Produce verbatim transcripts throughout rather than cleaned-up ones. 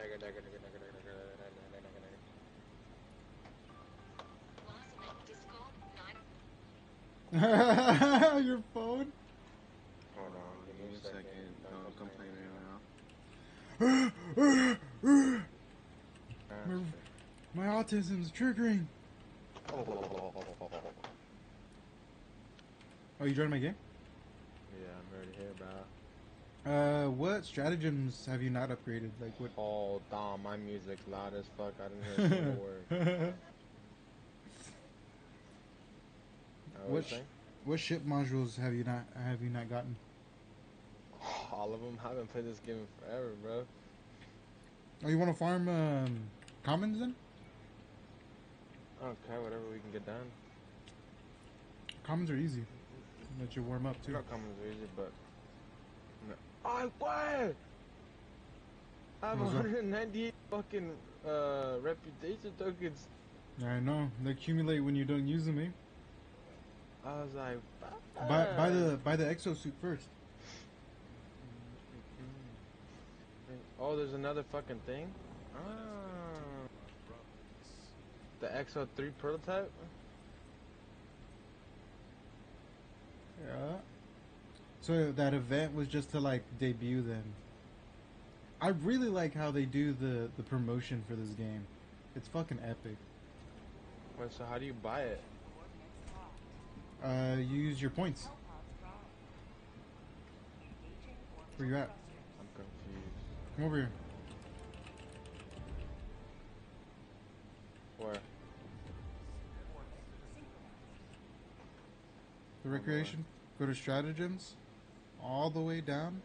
Your phone? Hold on, give me a second. Don't complain right now. My, my autism's triggering. Oh, you joining my game? Yeah, I'm already here, bro. Uh, what stratagems have you not upgraded? Like what? Oh, damn, my music's loud as fuck. I didn't hear a single word. Uh, what? Sh what ship modules have you not have you not gotten? All of them. I haven't played this game in forever, bro. Oh, you want to farm um, commons then? I don't care, whatever we can get done. Commons are easy. Let you warm up too. Not commons are easy, but. No. I what? I have one hundred ninety-eight fucking uh, reputation tokens. Yeah, I know. They accumulate when you don't use them, eh? I was like, buy, buy the buy the exosuit first. Oh, there's another fucking thing. Ah, the X O three prototype. Yeah. So that event was just to like debut them. I really like how they do the the promotion for this game. It's fucking epic. Wait, so how do you buy it? Uh, you use your points. Where you at? I'm confused. Come over here. Where? The recreation. Go to stratagems. All the way down.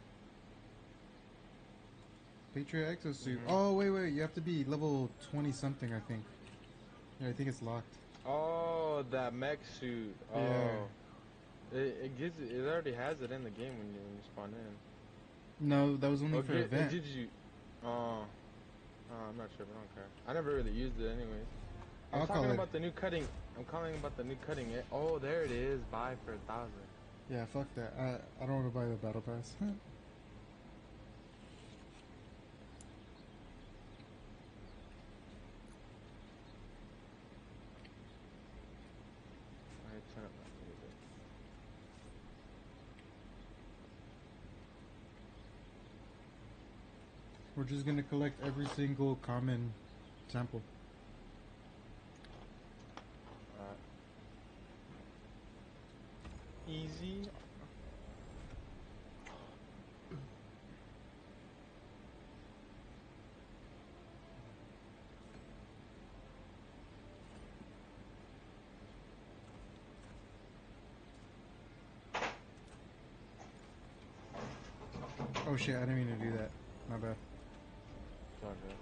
Patriot exosuit. Mm-hmm. Oh wait, wait. You have to be level twenty something, I think. Yeah, I think it's locked. Oh, that mech suit. Oh, yeah. it, it gives it. It already has it in the game when you when you spawn in. No, that was only oh, for it, event. It did you? Oh, uh, I'm not sure, but I don't care. I never really used it anyways. I'm I'll talking about it. the new cutting. I'm calling about the new cutting. It. Oh, there it is. Buy for a thousand. Yeah, fuck that. I I don't want to buy the battle pass. We're just gonna collect every single common sample. Alright. Easy. Oh shit, I didn't mean to do that. My bad. It's all good.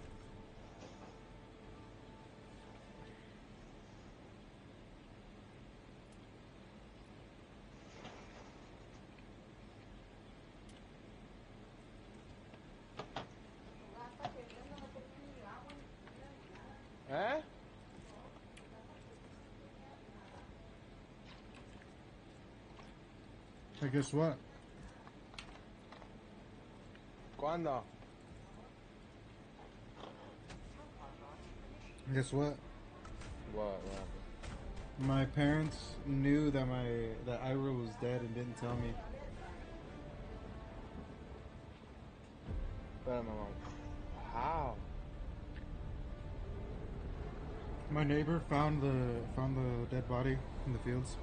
Eh? Hey, guess what? ¿Cuándo? Guess what? What, what happened? My parents knew that my that Ira was dead and didn't tell me. But my mom. How? My neighbor found the found the dead body in the fields.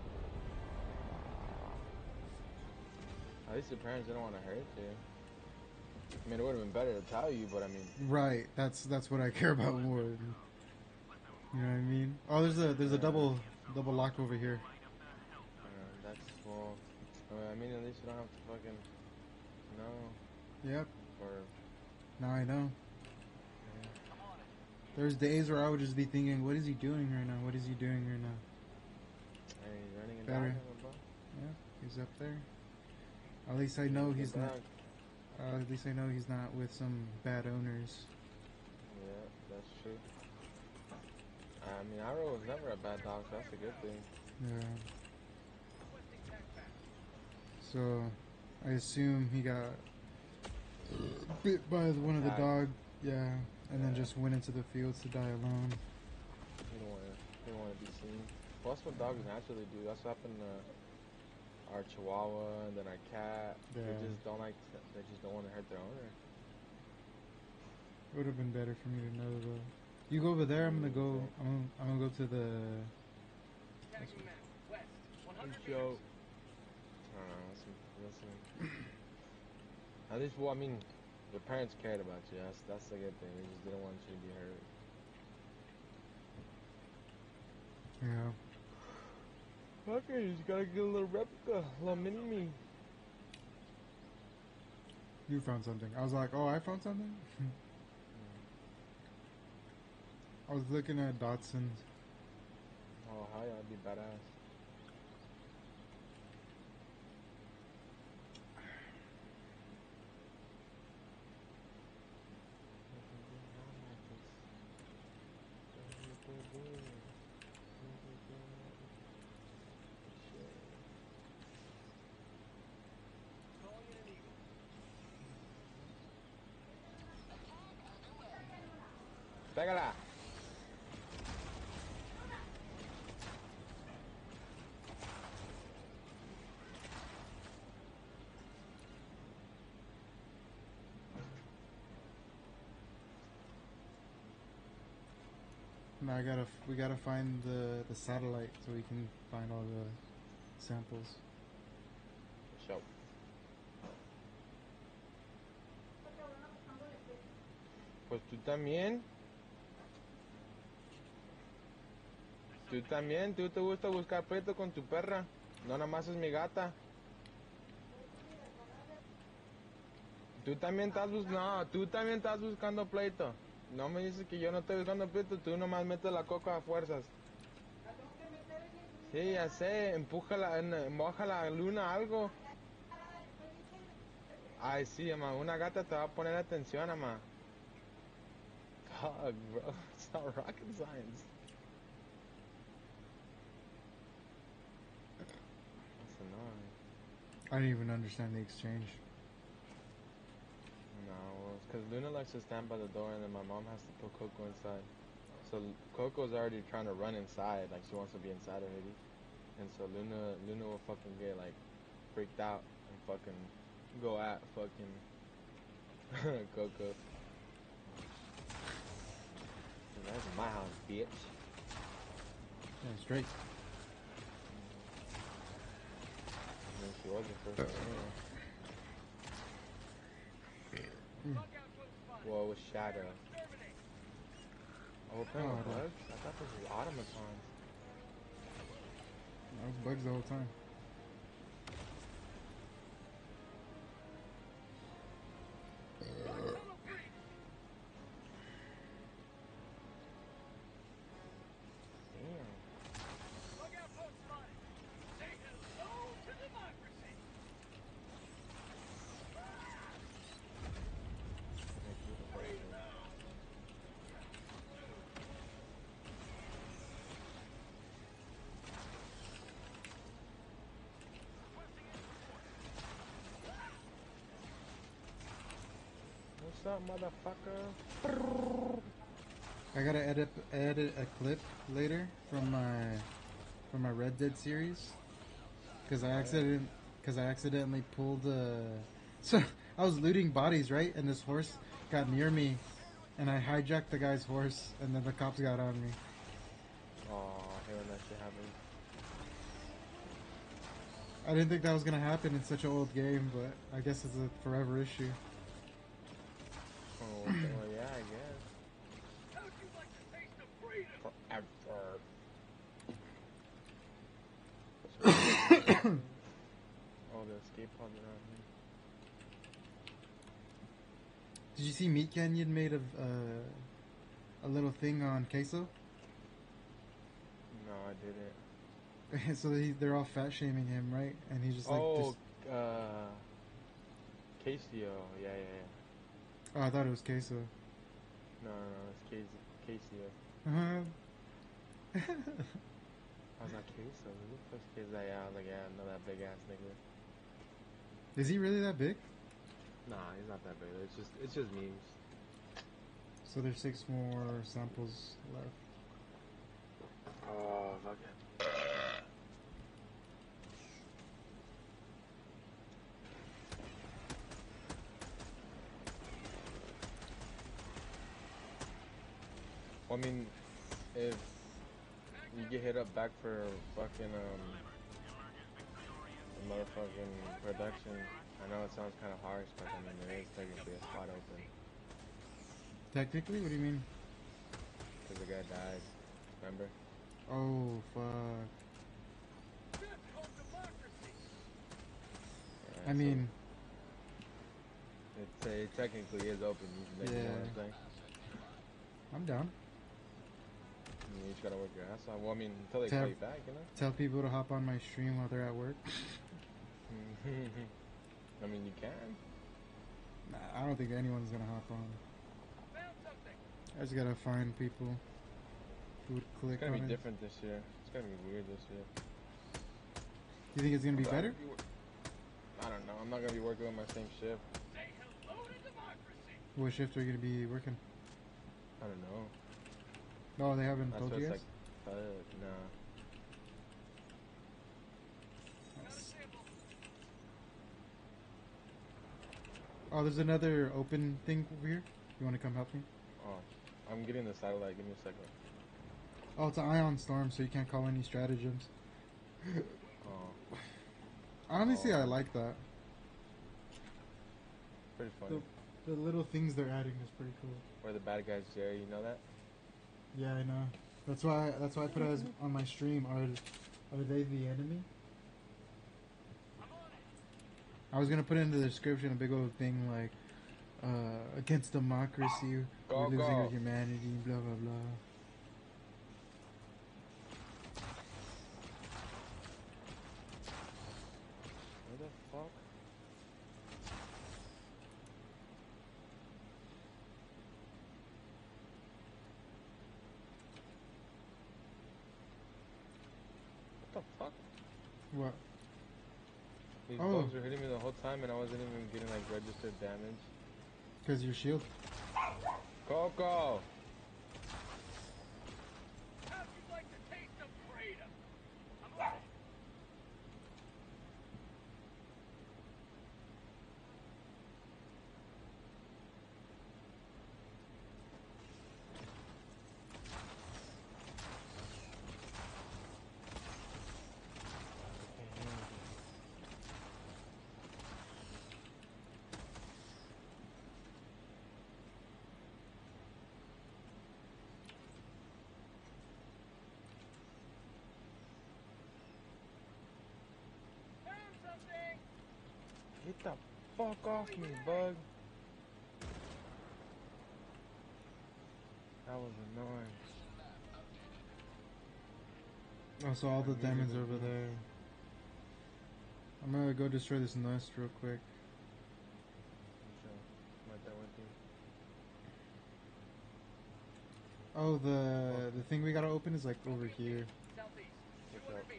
At least your parents didn't want to hurt you. I mean, it would have been better to tell you, but I mean. Right. That's that's what I care about more. You know what I mean? Oh, there's a there's a double double lock over here. Uh, that's well. I mean, at least you don't have to fucking know. Yep. Or. Now I know. Yeah. There's days where I would just be thinking, what is he doing right now? What is he doing right now? Hey, he's running and Better. diving, bro. Yeah, he's up there. At least I know he's not. Uh, at least I know he's not with some bad owners. Yeah, that's true. I mean, Iro was never a bad dog, so that's a good thing. Yeah. So, I assume he got bit by one of the dog. Yeah, and Yeah. then just went into the fields to die alone. You don't want to. You don't want to be seen. Well, that's what dogs naturally do. That's what happened to our Chihuahua and then our cat. Yeah. They just don't like. To, they just don't want to hurt their owner. It would have been better for me to know though. You go over there. I'm gonna go. I'm gonna, I'm gonna go to the. Joe. I don't know. Listen, listen. At least, well, I mean, your parents cared about you. That's that's the good thing. They just didn't want you to be hurt. Yeah. Okay, you just gotta get a little replica, a little mini me. You found something. I was like, oh, I found something. I was looking at Dotson's. Oh, hi, I'd be badass. Pégala. Now I gotta, we gotta find the the satellite so we can find all the samples. Show. Pues tú también. Tú también, tú te gusta buscar pleito con tu perra. No nada más es mi gata. Tú también estás buscando, no, tú también estás buscando pleito. No me dices que yo no estoy buscando pleito, tú nomás metes la coca a fuerzas. Sí, ya sé, empújala, moja la luna algo. Ay, sí, mamá, una gata te va a poner atención, mamá. Fuck, bro, it's not rocket science. That's annoying. I didn't even understand the exchange. No, well, it's because Luna likes to stand by the door and then my mom has to put Coco inside. So Coco's already trying to run inside, like she wants to be inside already. And so Luna, Luna will fucking get like freaked out and fucking go at fucking Coco. That's my house, bitch. Yeah, straight. I mean, she was the first one anyway. Well, it was Shadow. Oh, we're playing with bugs? I thought this was automatons. That was bugs the whole time. What's up, motherfucker? I gotta edit edit a clip later from my from my Red Dead series because I accident because I accidentally pulled. Uh, so I was looting bodies, right, and this horse got near me, and I hijacked the guy's horse, and then the cops got on me. Aw, I hate when that shit happens. I didn't think that was gonna happen in such an old game, but I guess it's a forever issue. Oh, well, yeah, I guess. Forever. Oh, the escape pods around here. Did you see Meat Canyon made of uh, a little thing on queso? No, I didn't. So he, they're all fat shaming him, right? And he's just like, oh, just, uh, Casio. Yeah, yeah, yeah. oh, I thought it was queso. No, no, no, it's Casey, Casio. Uh-huh. I was like, Queso? Who the fuck's Queso? Yeah, I was like, yeah, I know that big ass nigga. Is he really that big? Nah, he's not that big. It's just, it's just memes. So there's six more samples left. Oh, fuck it. Well, I mean, if you get hit up back for fucking, um, motherfucking production, I know it sounds kind of harsh, but I mean, there is technically a spot open. Technically, what do you mean? Because the guy died. Remember? Oh fuck. Yeah, I mean, so it, it technically is open. You, like, yeah. you know what I'm saying? I'm down. You just gotta work your ass off. Well, I mean, until they Tell, call you back, you know? tell people to hop on my stream while they're at work. I mean, you can. Nah, I don't think anyone's gonna hop on. I just gotta find people who would click It's gonna on be it. different this year. It's gonna be weird this year. You think it's gonna be I'm better? Be, I don't know. I'm not gonna be working on my same shift. What shift are you gonna be working? I don't know. No, they haven't That's told what you it's guys? like. Uh, nah. Nice. Oh, there's another open thing over here. You wanna come help me? Oh, I'm getting the satellite. Give me a second. Oh, it's an ion storm, so you can't call any stratagems. Oh. Honestly, Oh. I like that. Pretty funny. The, the little things they're adding is pretty cool. Where the bad guys, Jerry, you know that? Yeah, I know. That's why. That's why I put it as on my stream. Are are they the enemy? I was gonna put in the description a big old thing like, uh, against democracy, Go, we're losing go. our humanity, blah blah blah. Where the fuck? What the fuck? What? These Oh. bugs were hitting me the whole time and I wasn't even getting like registered damage. Cause your shield. Coco! How'd you like to taste some freedom? I'm on it. Found something! Get the fuck off me, bug. That was annoying. Oh, so all the I diamonds really over don't know. there. I'm gonna go destroy this nest real quick. Right there with you. Oh, the the thing we gotta open is like over here. Southeast, two What's hundred up? meters.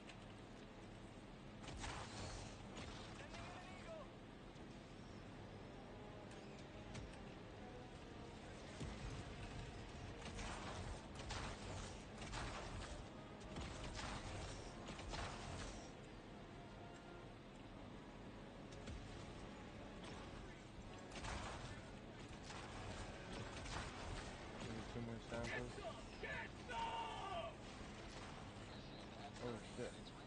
Give me two more samples. Get some! Oh shit.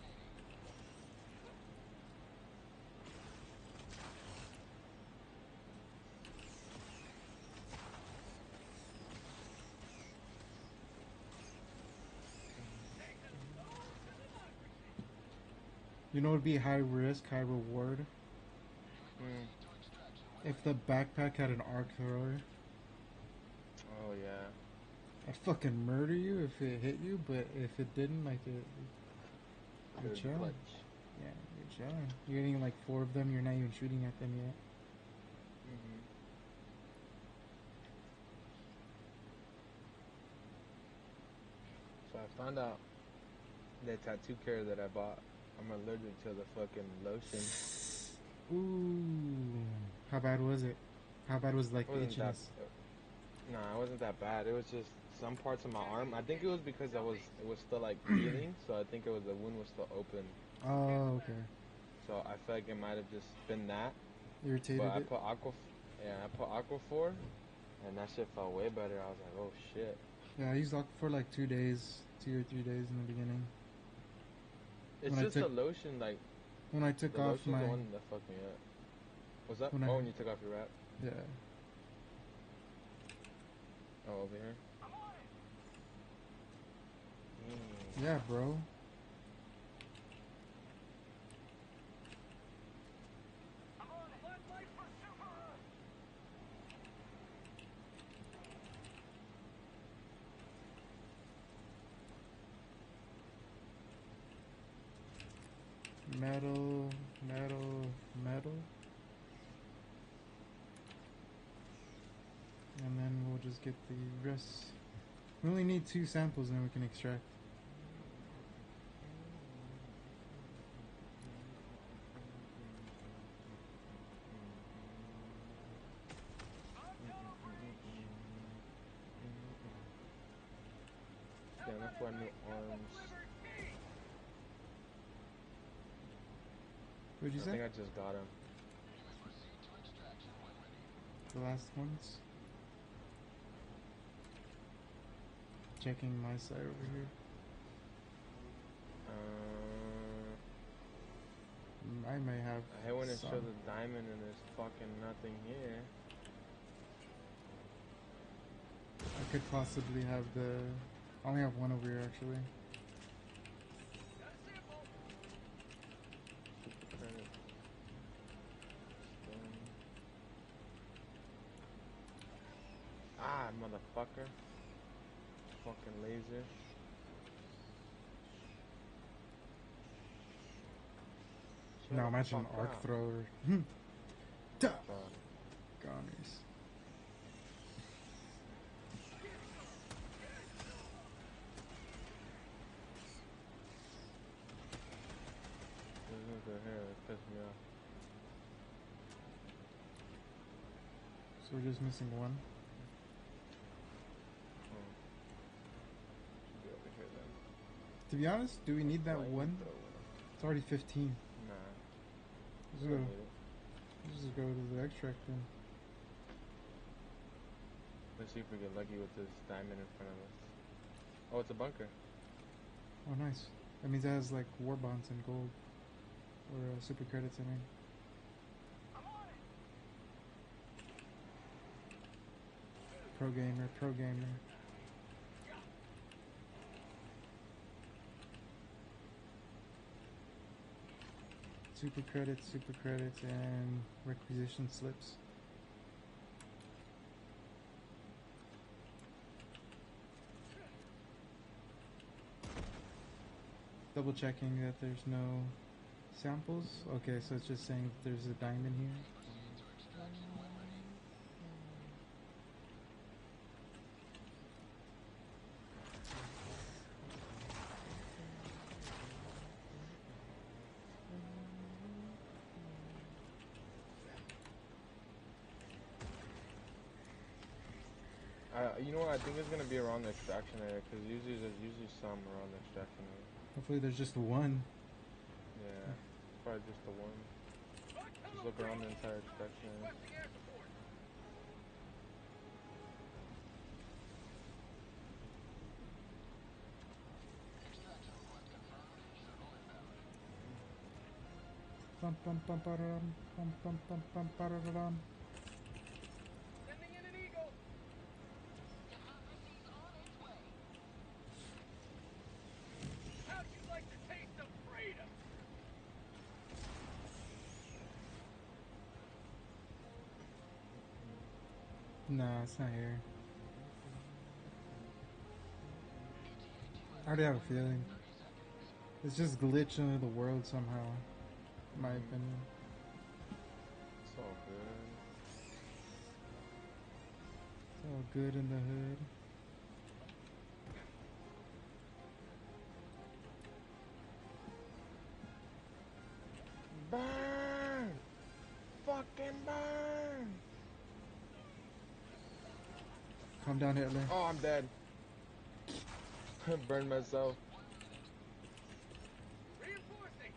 You know, it'd be high risk, high reward Mm. if the backpack had an arc thrower. Oh yeah. I'd fucking murder you if it hit you, but if it didn't, like, it, you're Good chilling. clutch. Yeah, you're chilling. You're getting like four of them, you're not even shooting at them yet. Mm-hmm. So I found out the tattoo care that I bought, I'm allergic to the fucking lotion. Ooh. How bad was it? How bad was like It the wasn't that, itchiness? Nah, it wasn't that bad. It was just some parts of my arm. I think it was because I was it was still like healing, so I think it was the wound was still open. Oh, okay. So I feel like it might have just been that. But Irritated I it. put aqua, yeah, I put aquaphor, and that shit felt way better. I was like, oh shit. Yeah, I used Aqua for like two days, two or three days in the beginning. It's When I just took the lotion, like when I took the off lotion's my the one that fucked me up. What's up? when I Oh, when you took off your wrap. yeah. Oh, over here. Mm. Yeah, bro. I'm on it. One life for Super Us. Metal, metal, metal. And then we'll just get the rest. We only need two samples and then we can extract. Yeah, enough for new arms. What'd you I say? think I just got him. The last ones. Checking my side over here. Uh, Mm, I may have I hate when it some. shows a diamond and there's fucking nothing here. I could possibly have the. I only have one over here actually. Got a sample. Super credit. Stone. Ah, motherfucker. Fucking laser. Shut Now the imagine an fuck arc up. thrower. Duh! Uh, Goners. There's no good here. It pissed me off. So we're just missing one. Hmm. Should be over here then. To be honest, do we need that one? Flamethrower. It's already fifteen. Nah. Let's We go. don't need it. Let's just go to the extract then. Let's see if we get lucky with this diamond in front of us. Oh, it's a bunker. Oh, nice. That means it has like war bonds and gold. Or uh, super credits, I mean. I'm on it. Pro gamer, pro gamer. Super credits, super credits, and requisition slips. Double checking that there's no samples. Okay, so it's just saying there's a diamond here. Uh, you know what? I think it's gonna be around the extraction area because usually there's usually some around the extraction area. Hopefully there's just one. Yeah, it's probably just the one. Just look around the entire extraction area. Requesting air support. Bum, bum, bum, ba-da-dum, bum, bum, bum, bum, ba-da-da-dum. Sending in an eagle. How'd you like the taste of freedom? Nah, it's not here. I already have a feeling. It's just glitched into the world somehow, in my opinion. It's all good. It's all good in the hood. Burn! Fucking burn! Calm down, Hitler. Oh, I'm dead. Burned myself. Reinforcing.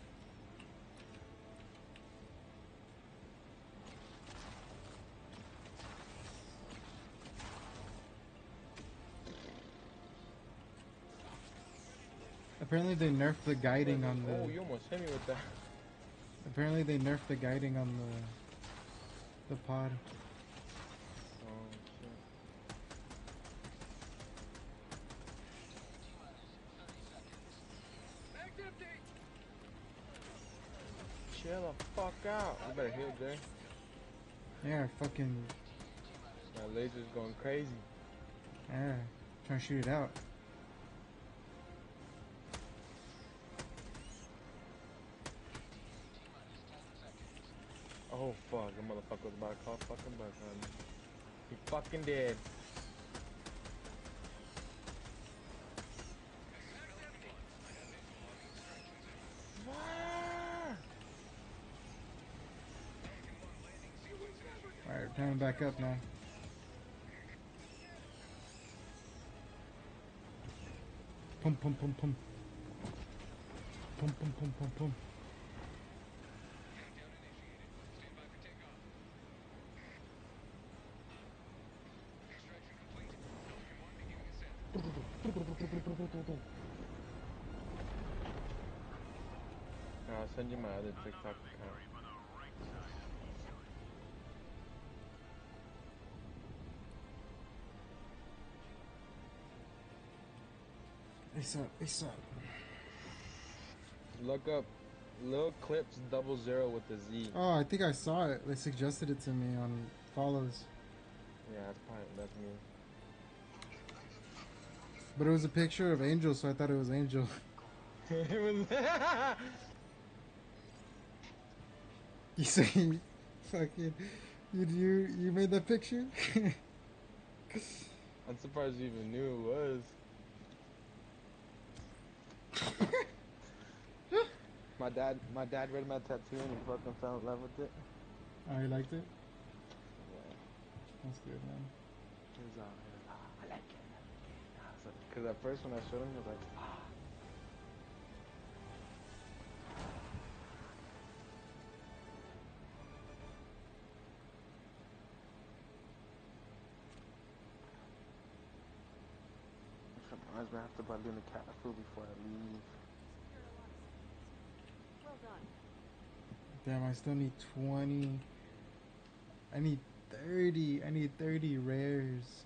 Apparently they nerfed the guiding on Oh, the. you almost hit me with that. Apparently they nerfed the guiding on the the pod. Oh, shit. Mag's empty. Chill the fuck out. You better heal, Jay. Yeah, fucking. My laser's going crazy. Yeah, trying to shoot it out. Oh, fuck. The motherfucker was about to call fucking back on me. He fucking did. Fire! Alright, we're coming back up now. Pum pum pum pum. Pum pum pum pum pum. I'll send you my other TikTok account. Ace up, ace up. Look up Lil Clips double zero with the Z. Oh, I think I saw it. They suggested it to me on follows. Yeah, that's probably that's me. But it was a picture of Angel, so I thought it was Angel. It was You say you fucking you you you made that picture? I'm surprised you even knew it was. My dad my dad read my tattoo and he fucking fell in love with it. Oh, you liked it? Yeah. That's good, man. He was all, he was, "Ah, I like it. I was like, cause at first when I showed him, he was like, ah. Reminds me I have to buy Luna cat food before I leave. Well done. Damn, I still need twenty. I need thirty. I need thirty rares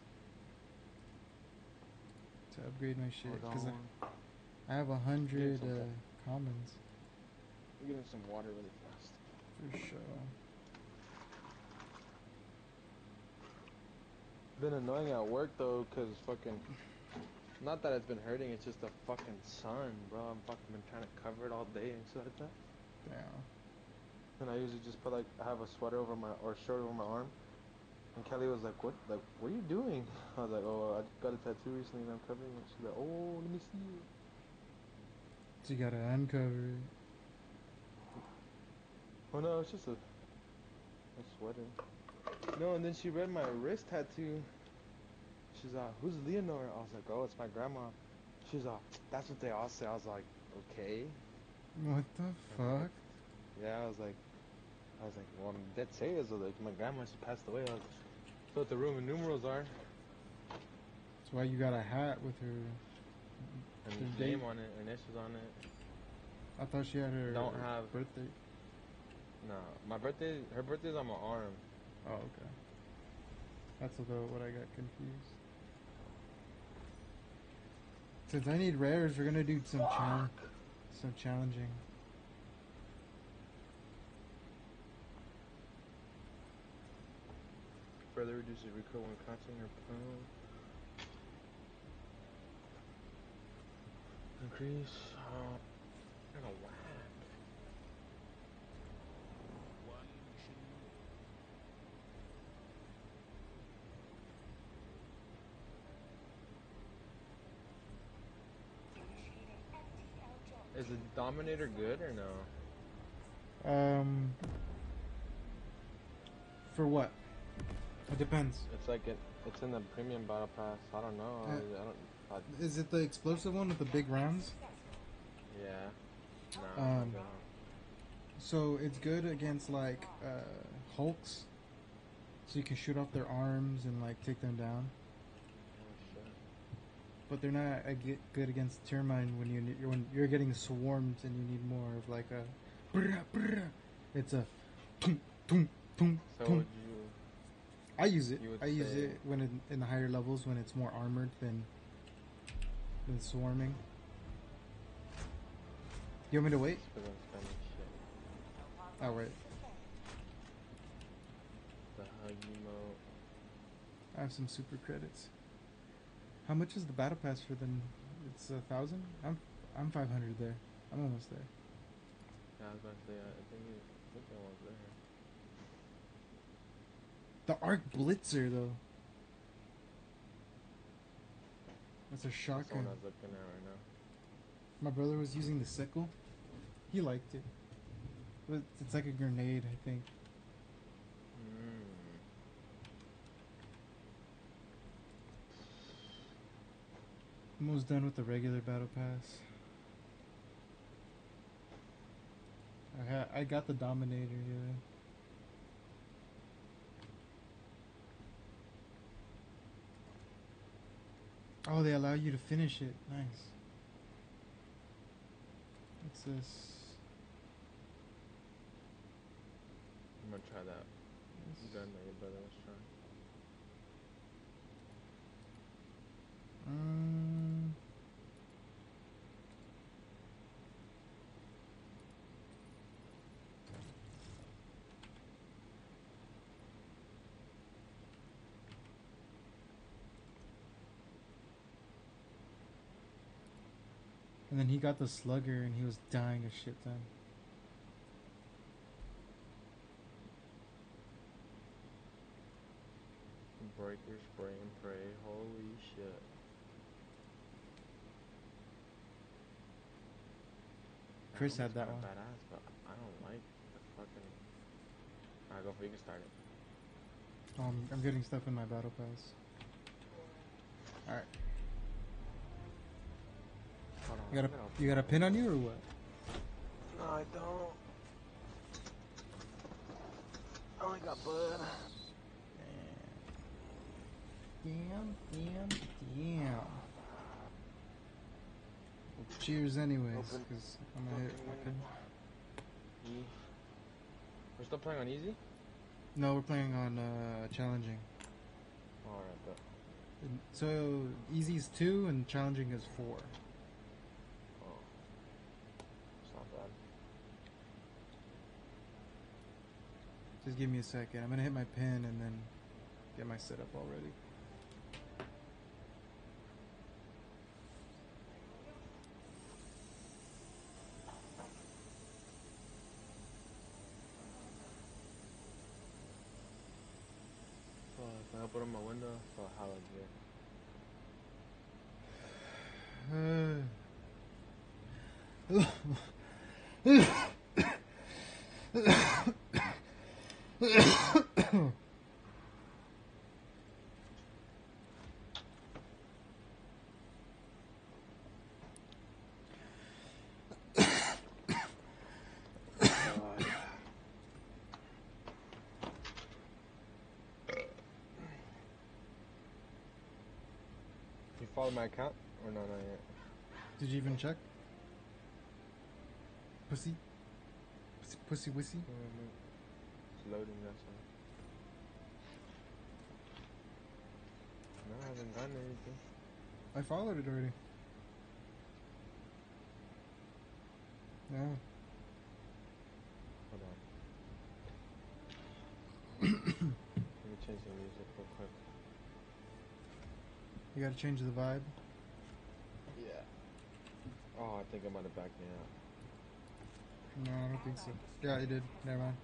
to upgrade my shit. Hold Cause on. I, I have a hundred some uh, commons I'm getting some water really fast. for sure. Been annoying at work though, cause fucking. Not that it's been hurting, it's just the fucking sun, bro. I'm fucking been trying to cover it all day and shit like that. Damn. And I usually just put like, I have a sweater over my, or shirt over my arm. And Kelly was like, what, like, what are you doing? I was like, oh, I got a tattoo recently and I'm covering it. She's like, oh, let me see it. So you gotta uncover it. Oh no, it's just a, a sweater. No, and then she read my wrist tattoo. She's like, who's Leonore? I was like, oh, it's my grandma. She's like, that's what they all say. I was like, okay. What the I was like, fuck? yeah, I was like, I was like, well, I'm dead serious. I was like, my grandma, she passed away. I was like, that's what the Roman numerals are. That's why you got a hat with her. And her the date. name on it, initials on it. I thought she had her Don't have- birthday. No, my birthday, her birthday's on my arm. Oh, okay. That's what, the, what I got confused. Since I need rares, we're gonna do some challenge, some challenging. Further reduces recoil when crouching or prone. Increase. Uh, I got whack. Is the Dominator good or no? Um, for what? It depends. It's like it, it's in the premium battle pass. I don't know. Uh, I don't. I, Is it the explosive one with the big rounds? yeah. No. Um, I'm good on. So it's good against like uh, Hulks, so you can shoot off their arms and like take them down. Oh shit. But they're not uh, get good against Termine when you ne- when you're getting swarmed and you need more of like a. Brrrah, brrrah. It's a. Tum, tum, tum, So tum. would you? I use it. You would I use say- it when it, in the higher levels when it's more armored than than swarming. You want me to wait? Just 'cause I'm spending shit. I'll wait. The hug emote. I have some super credits. How much is the battle pass for them? It's a thousand. I'm I'm five hundred there. I'm almost there. Yeah, I was about to say. I I think you. I think I was there. The Arc Blitzer though. That's a That's the one shotgun. I was looking at right now. My brother was using the sickle. He liked it. But it's like a grenade, I think. Mm. Almost done with the regular battle pass. I ha- I got the Dominator, yeah. Oh, they allow you to finish it. Nice. What's this? I'm gonna try that This- gun that your brother was trying. Mm. And then he got the slugger and he was dying a shit ton. Breaker, spray, and pray. Holy shit. Chris That had that one's one. kinda Badass, but I don't like the fucking. Alright, go for it. You can start it. Um, I'm getting stuff in my battle pass. Alright. Hold on. You got I'm a gonna open you got a my pin on window. you or what? No, I don't. I only got bud. Damn, damn, damn. Well, cheers anyways, Open. because I'm gonna hit Fucking fucking... E. We're still playing on easy? No, we're playing on uh, challenging. Alright, but. And so, easy's two and challenging is four. Oh. It's not bad. Just give me a second. I'm gonna hit my pin and then get my setup all ready. Fuck, if I open up my window, fuck, how is it? You follow my account? Or no, not yet? Did you even check? Pussy? Pussy, pussy wissy? Mm-hmm. It's loading, that's all. No, I haven't gotten anything. I followed it already. Yeah. Hold on. Let me change the music real quick. You gotta change the vibe. Yeah. Oh, I think I'm gonna back me out. No, I don't think so. Yeah, you did. Never mind.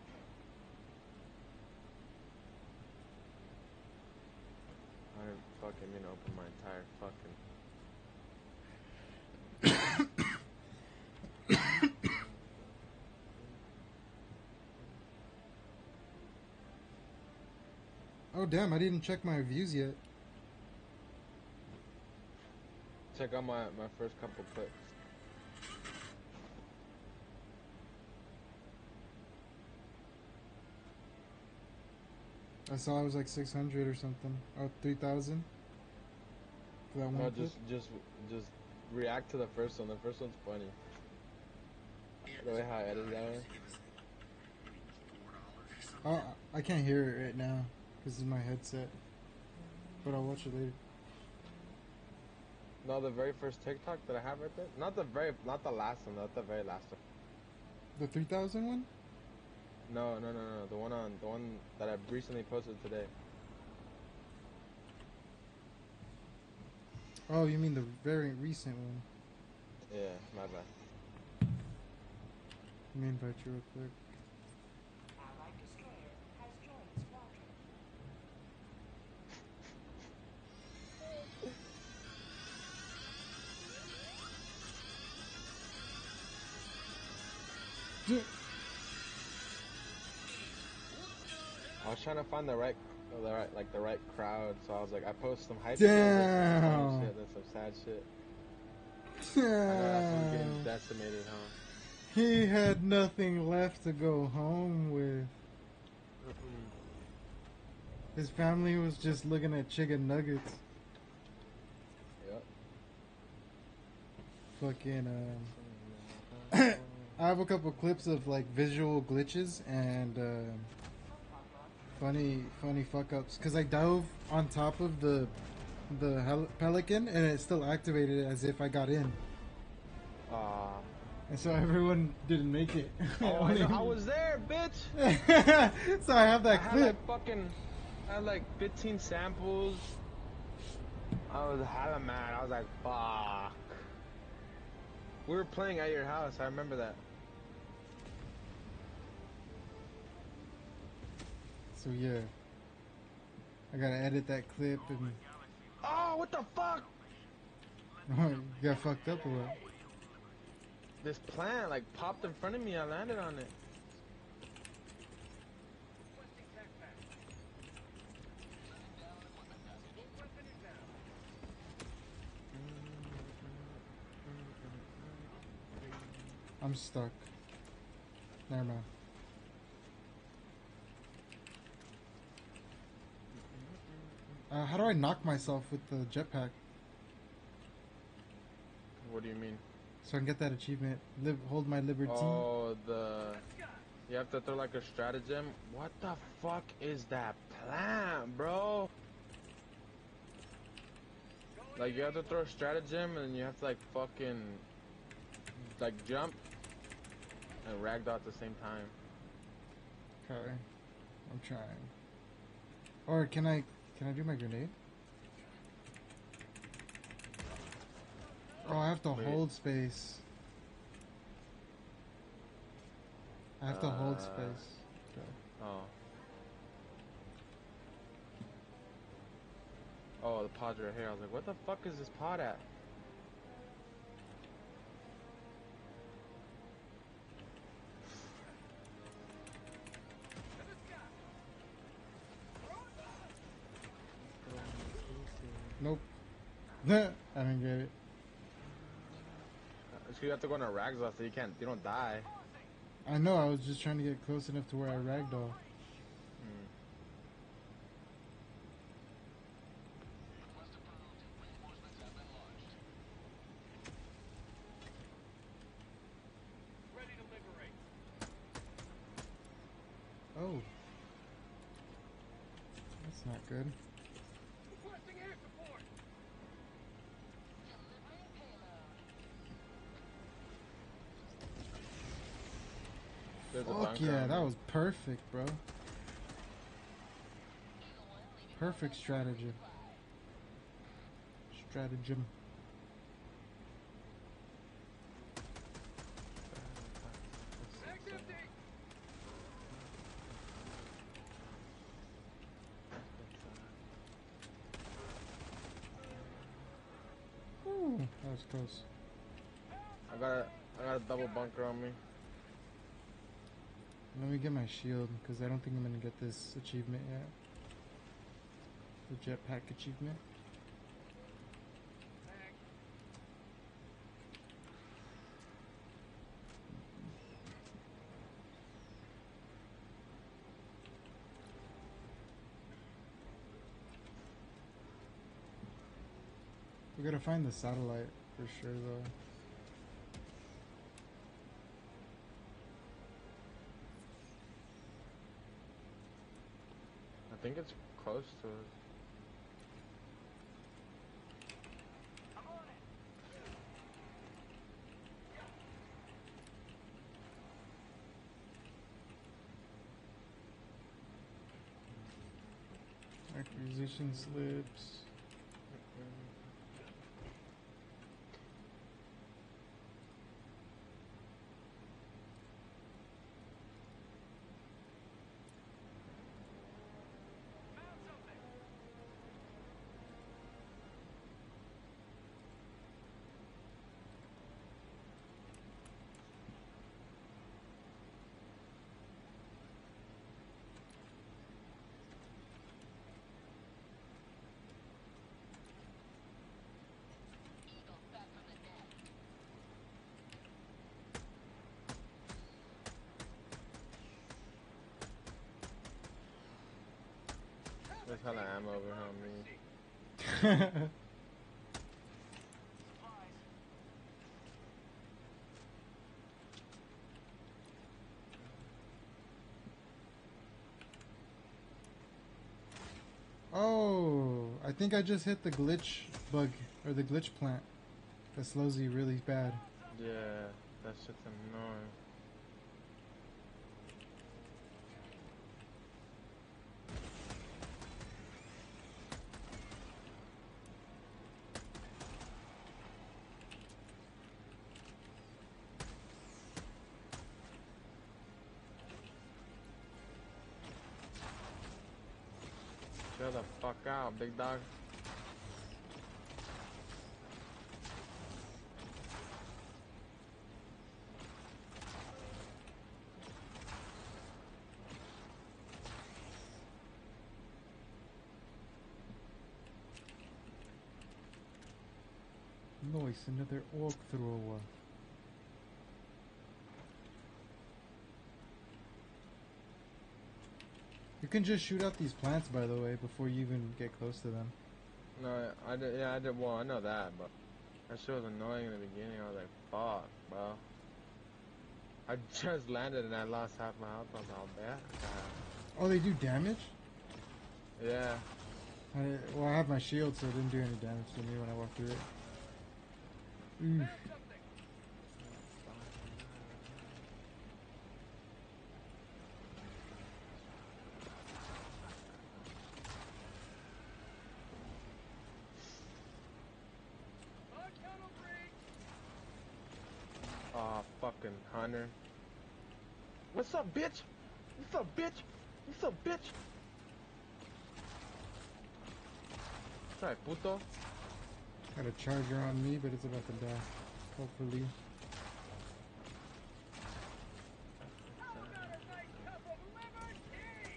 I didn't fucking mean to open my entire fucking. damn, I didn't check my views yet. Check out my, my first couple clips. I saw it was like six hundred or something. Oh, three thousand? For that one No, clip? just just just react to the first one. The first one's funny. The way how I edited that one. Oh, I can't hear it right now because it's my headset. But I'll watch it later. No, the very first TikTok that I have right there. Not the very, not the last one. Not the very last one. The three thousand one? No, no, no, no. The one on the one that I recently posted today. Oh, you mean the very recent one? Yeah, my bad. Let me invite you real quick. Allied destroyer has joined squadron. I was trying to find the right, the right, like the right crowd. So I was like, I post some hype Damn. videos, like some funny shit, then some sad shit. I know that's what's getting decimated, huh? He had nothing left to go home with. His family was just looking at chicken nuggets. Yep. Fucking, um... I have a couple clips of, like, visual glitches and, uh... funny, funny fuck-ups. Because I dove on top of the... the hel- pelican, and it still activated as if I got in. Uh, And so everyone didn't make it. oh, I, know, I was there, bitch. So I have that I had clip. like fucking, I had like fifteen samples. I was hella mad. I was like, fuck. We were playing at your house. I remember that. So yeah, I gotta edit that clip and Oh, what the fuck? you got fucked up or what? This plant like popped in front of me. I landed on it. Requesting backpack. Weapon inbound. I'm stuck. Never mind. Uh, how do I knock myself with the jetpack What do you mean? so I can get that achievement? Live, hold my liberty. Oh, the you have to throw like a stratagem. What the fuck is that plant, bro? Like you have to throw a stratagem and you have to like fucking like jump and ragdoll at the same time. Okay, I'm trying. Or can I? Can I do my grenade? Oh, I have to Wait. hold space. I have to hold Uh, space. Okay. Oh. Oh, the pod's right here. I was like, what the fuck is this pod at? Nope. I didn't get it. So you have to go on a ragdoll so you can't, you don't die. I know, I was just trying to get close enough to where I ragdoll. Hmm. Ready to liberate. Oh. That's not good. Requesting air support. There's a Fuck bunker yeah, on that me. was perfect, bro. Perfect strategy. Stratagem. Mag's empty. Ooh, that was close. I got a, I got a double bunker on me. Let me get my shield, because I don't think I'm going to get this achievement yet. The jetpack achievement. Thanks. We gotta find the satellite for sure though. I think it's close to us. I'm on it. Acquisition slips. Found something. There's hella ammo over here on me. Supplies. Oh, I think I just hit the glitch bug or the glitch plant that slows you really bad. Yeah, that shit's annoying. Chill the fuck out, big dog. Nice, another orc thrower. You can just shoot out these plants, by the way, before you even get close to them. No, I did. Yeah, I did. Well, I know that, but that shit was annoying in the beginning. I was like, "Fuck, bro." I just landed and I lost half my health. I was like, "Oh, bad." Oh, they do damage? Yeah. I, well, I have my shield, so it didn't do any damage to me when I walked through it. Oof. Found something. On tunnel break. Oh, fucking Hunter. What's up, bitch? What's up, bitch? What's up, bitch? Sorry, puto. Got a charger on me, but it's about to die. Hopefully. How about a nice cup of liberty?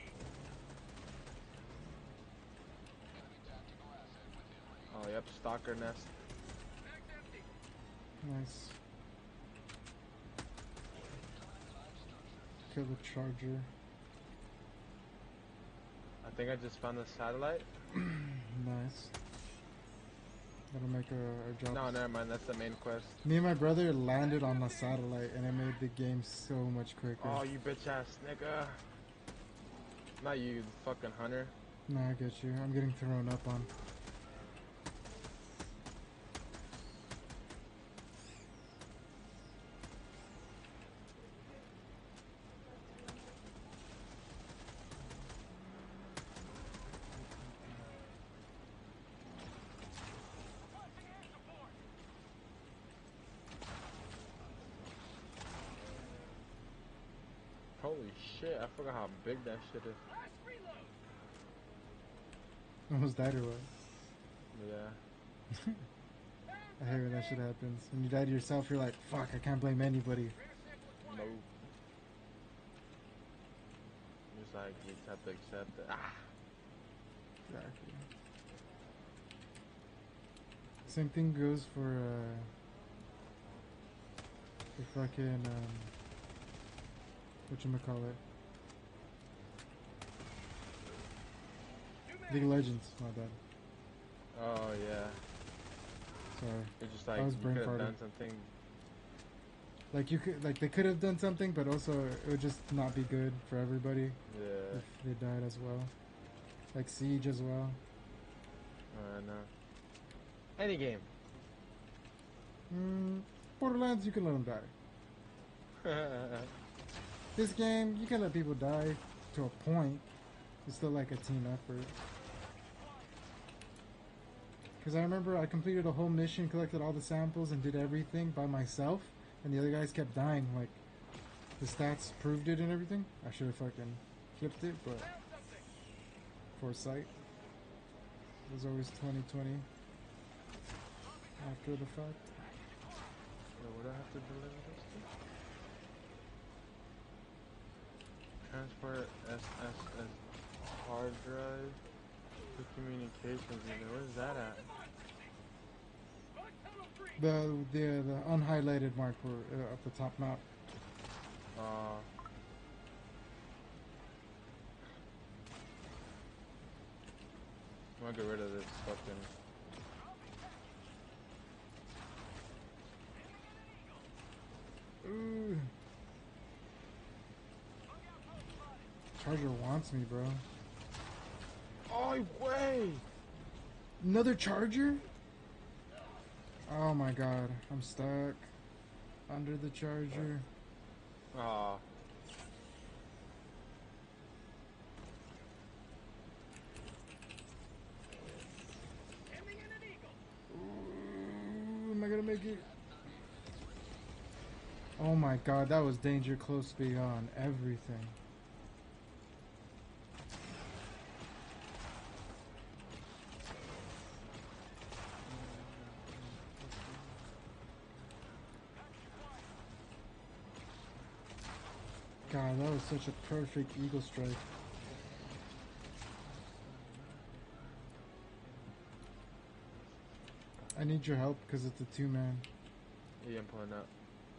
Oh, yep, stalker nest. Bag's empty. Nice. Kill the charger. I think I just found the satellite. Nice. That'll make our, our job. No, never mind. That's the main quest. Me and my brother landed on the satellite, and it made the game so much quicker. Oh, you bitch ass nigga. Not you, fucking Hunter. Nah, I get you. I'm getting thrown up on. Requesting air support. Holy shit, I forgot how big that shit is. Last reload. Almost died or what? Yeah. I hate when that shit happens. When you die to yourself, you're like, fuck, I can't blame anybody. Rare sample No. acquired. Just like, you just have to accept it. Ah. Exactly. Same thing goes for uh, for fucking um, whatchamacallit? League of Legends. My bad. Oh yeah. Sorry. It's just I like was you brain could have farting. done something. Like you could, like they could have done something, but also it would just not be good for everybody Yeah. if they died as well. Like Siege as well. I know. Any game. Mm, Borderlands, you can let them die. This game, you can let people die to a point. It's still like a team effort. Because I remember I completed a whole mission, collected all the samples, and did everything by myself, and the other guys kept dying. Like, the stats proved it and everything. I should have fucking flipped it, but foresight. It was always twenty twenty after the fact. So what do I have to deliver this to? Transport S S S hard drive to communications unit. Where's that at? The the the unhighlighted mark were uh, up the top map. Uh, I'm gonna get rid of this fucking. Ooh. Charger wants me, bro. Oh, way! Another charger? Oh my god, I'm stuck under the charger. Aw. Ooh, am I gonna make it? Oh my god, that was danger close beyond everything. God, that was such a perfect eagle strike. I need your help because it's a two-man. Yeah, I'm pulling up.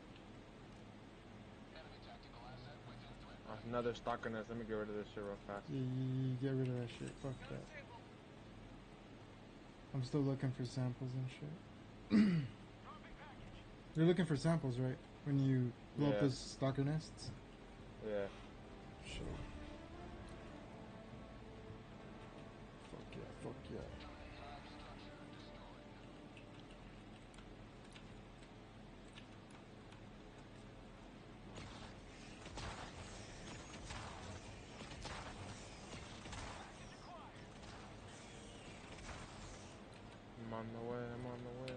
Oh, another stalker nest. Let me get rid of this shit real fast. Yeah, you, you get rid of that shit. Fuck that. I'm still looking for samples and shit. You're looking for samples, right? When you blow up Yeah. those stalker nests? Yeah. Shit. Fuck yeah, fuck yeah. I'm on the way. I'm on the way.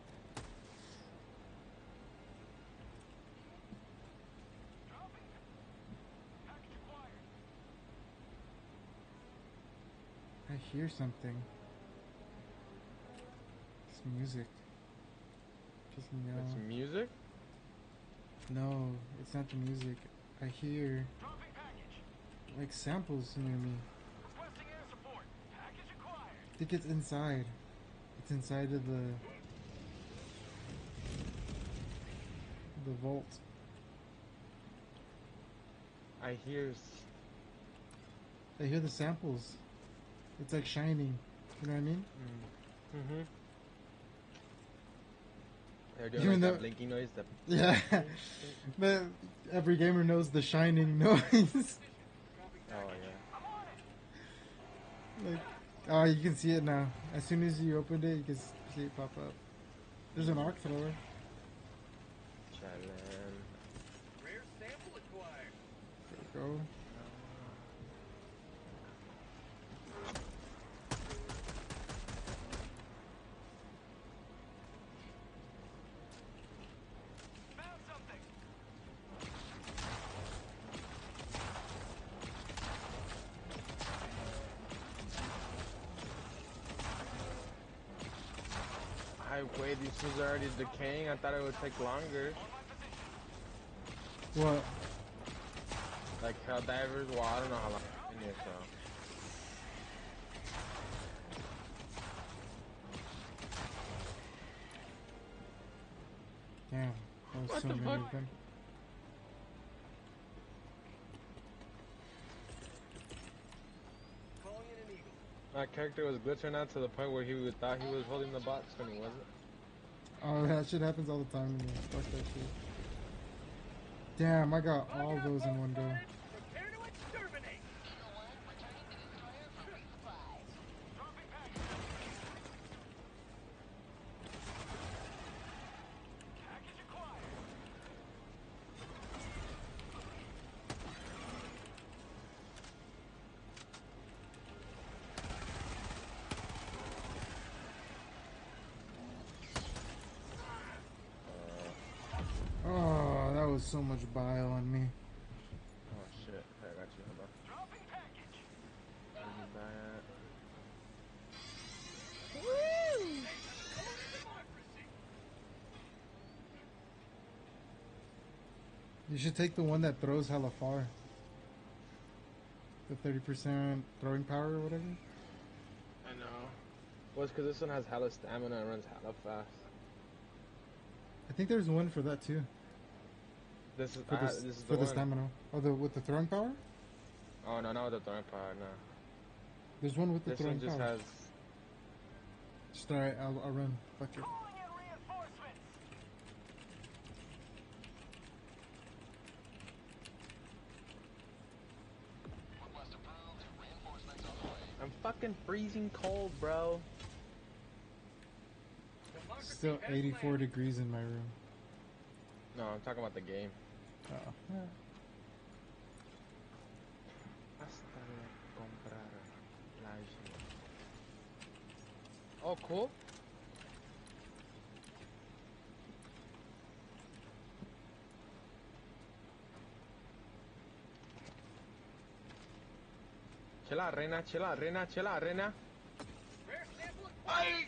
I hear something. It's music. Just no. It's music? No, it's not the music. I hear like samples near me. I think it's inside. It's inside of the the vault. I hear. S I hear the samples. It's like shining. You know what I mean? Mm-hmm. They're doing Even like though- that blinking noise. That Yeah. But every gamer knows the shining noise. oh yeah. Like, oh, you can see it now. As soon as you opened it, you can s- see it pop up. There's an arc thrower. Challenge. Rare sample acquired. There we go. Found something. I wait. These fools are already decaying. I thought it would take longer. What? Like helldivers. Well, I don't know how long it's been here, so. Damn, that was What so the many fuck? of them. Calling in an eagle. That character was glitching out to the point where he would, thought he was holding the box when he wasn't. Oh, that shit happens all the time to me. Fuck that shit. Damn, I got all Log those out, in one go. both sides. Prepare to exterminate. Dropping package. Package acquired. Oh, that was so much bile on me. Oh shit. I got you. Hold on. Dropping package. Where you at? Democracy. You should take the one that throws hella far. The thirty percent throwing power or whatever. I know. Well, it's because this one has hella stamina and runs hella fast. I think there's one for that too. This is For I, the, this is for the, the one. stamina. Oh, the with the throwing power? Oh no, not with the throwing power. No. There's one with the This throwing one just power. has. Just alright, I'll, I'll run. Fuck it. Calling in reinforcements. I'm fucking freezing cold, bro. Democracy Still has eighty-four landed. degrees in my room. No, I'm talking about the game. Oh. Yeah. Hasta comprar la isla. Oh, cool. Chila, reina, chila, reina, chila, reina. Rare sample Ay!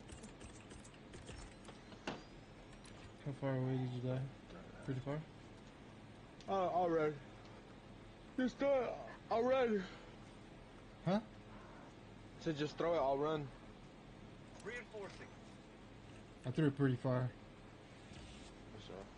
How far away did you die? Pretty far? Oh, I'll run. Just throw it. I'll run. Huh? So just throw it. I'll run. reinforcing. I threw it pretty far. For sure.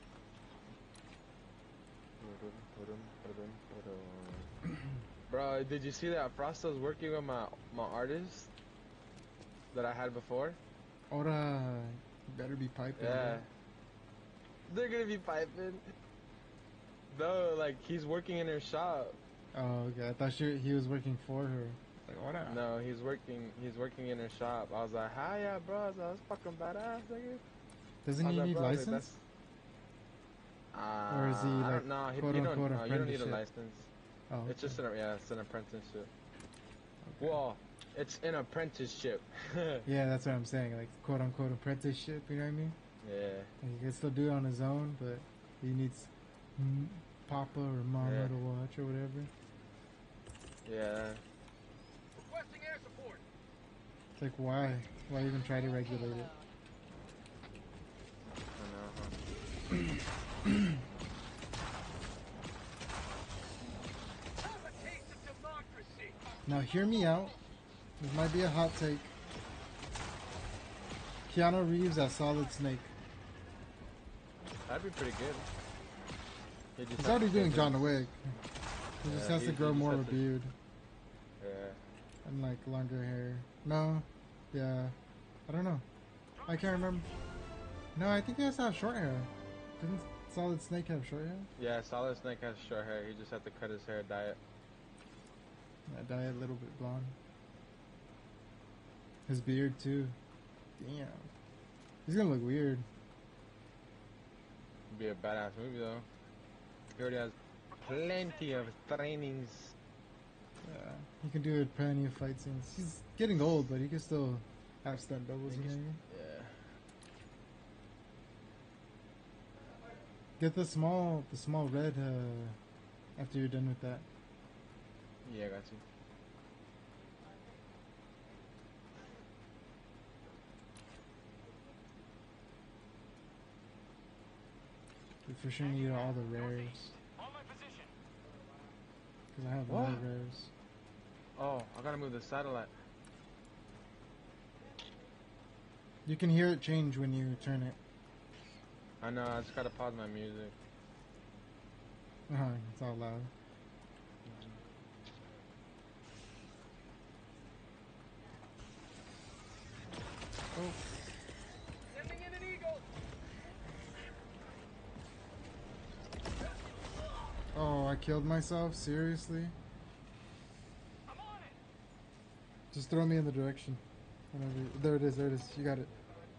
Bro, did you see that Frosto's working with my my artist that I had before? Ora, you better be piping. Yeah. bro. They're gonna be piping. No, like he's working in her shop. Oh, okay. I thought she, he was working for her. Like, ora. No, he's working. He's working in her shop. I was like, hi, yeah, bro. I was like, that's fucking badass, nigga. Doesn't I was he like, need bro, like, license? that's- Uh, Or is he, I like, don't know. He, quote, you don't. unquote, No, you don't need a apprenticeship? license. Oh, okay. It's just an yeah, it's an apprenticeship. Okay. Well, it's an apprenticeship. Yeah, that's what I'm saying. Like, quote unquote apprenticeship, you know what I mean? Yeah. Like, he can still do it on his own, but he needs mm, Papa or Mama Yeah. to watch or whatever. Yeah. Requesting air support. It's like, why? Why even try to regulate it? I know. Huh? Have a taste of democracy. Now, hear me out. This might be a hot take. Keanu Reeves as Solid Snake. That'd be pretty good. He just He's has already to doing get John his- Wick. He just Yeah, has he- to he grow just more has of a to- beard Yeah. and like longer hair. No, yeah, I don't know. I can't remember. No, I think he has to have short hair. Didn't Solid Snake have short hair? Yeah, Solid Snake has short hair. He just had to cut his hair, dye it. Yeah, dye it a little bit blonde. His beard too. Damn, he's gonna look weird. It'd be a badass movie though. He already has plenty of trainings. Yeah, he can do it plenty of fight scenes. He's getting old, but he can still have stunt doubles. You know what I mean? Yeah. Get the small, the small red uh, after you're done with that. Yeah, I got you. We for sure need all the rares. On my position. Because I have What? all the rares. Oh, I gotta move the satellite. You can hear it change when you turn it. I know, I just gotta pause my music. Uh, it's all loud. Oh, Sending in an eagle. oh! I killed myself. Seriously? I'm on it. Just throw me in the direction. Whenever. There it is. There it is. You got it.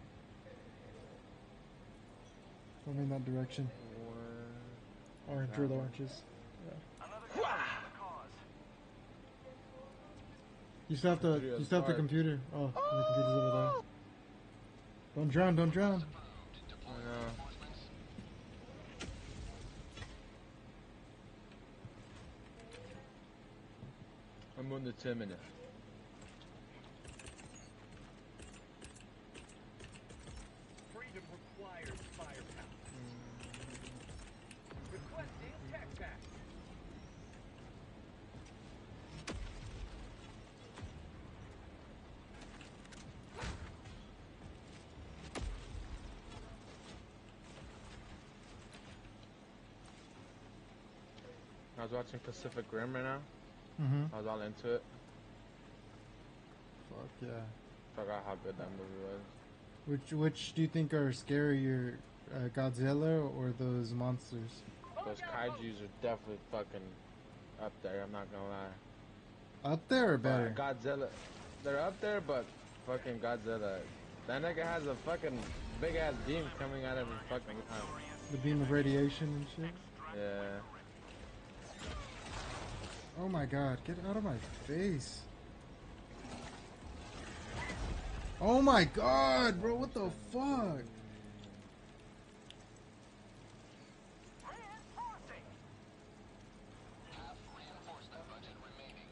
Throw me in that direction. Orange or the oranges. Another cause for the cause. You still have the. Computer You is still have the dark. computer. Oh, the computer's over there. Don't drown. Don't drown. I know. I'm on the terminal. Freedom requires firepower. Requesting tech pack. I was watching Pacific Rim right now. Mm-hmm. I was all into it. Fuck yeah. Forgot how good that movie was. Which which do you think are scarier, uh, Godzilla or those monsters? Those kaijus are definitely fucking up there, I'm not gonna lie. Up there or But better? Godzilla, they're up there, but fucking Godzilla. That nigga has a fucking big ass beam coming out of his fucking mouth. The beam of radiation and shit. Yeah. Oh my god! Get out of my face! Oh my god, bro! What the fuck? Reinforcing. Half reinforcement budget remaining.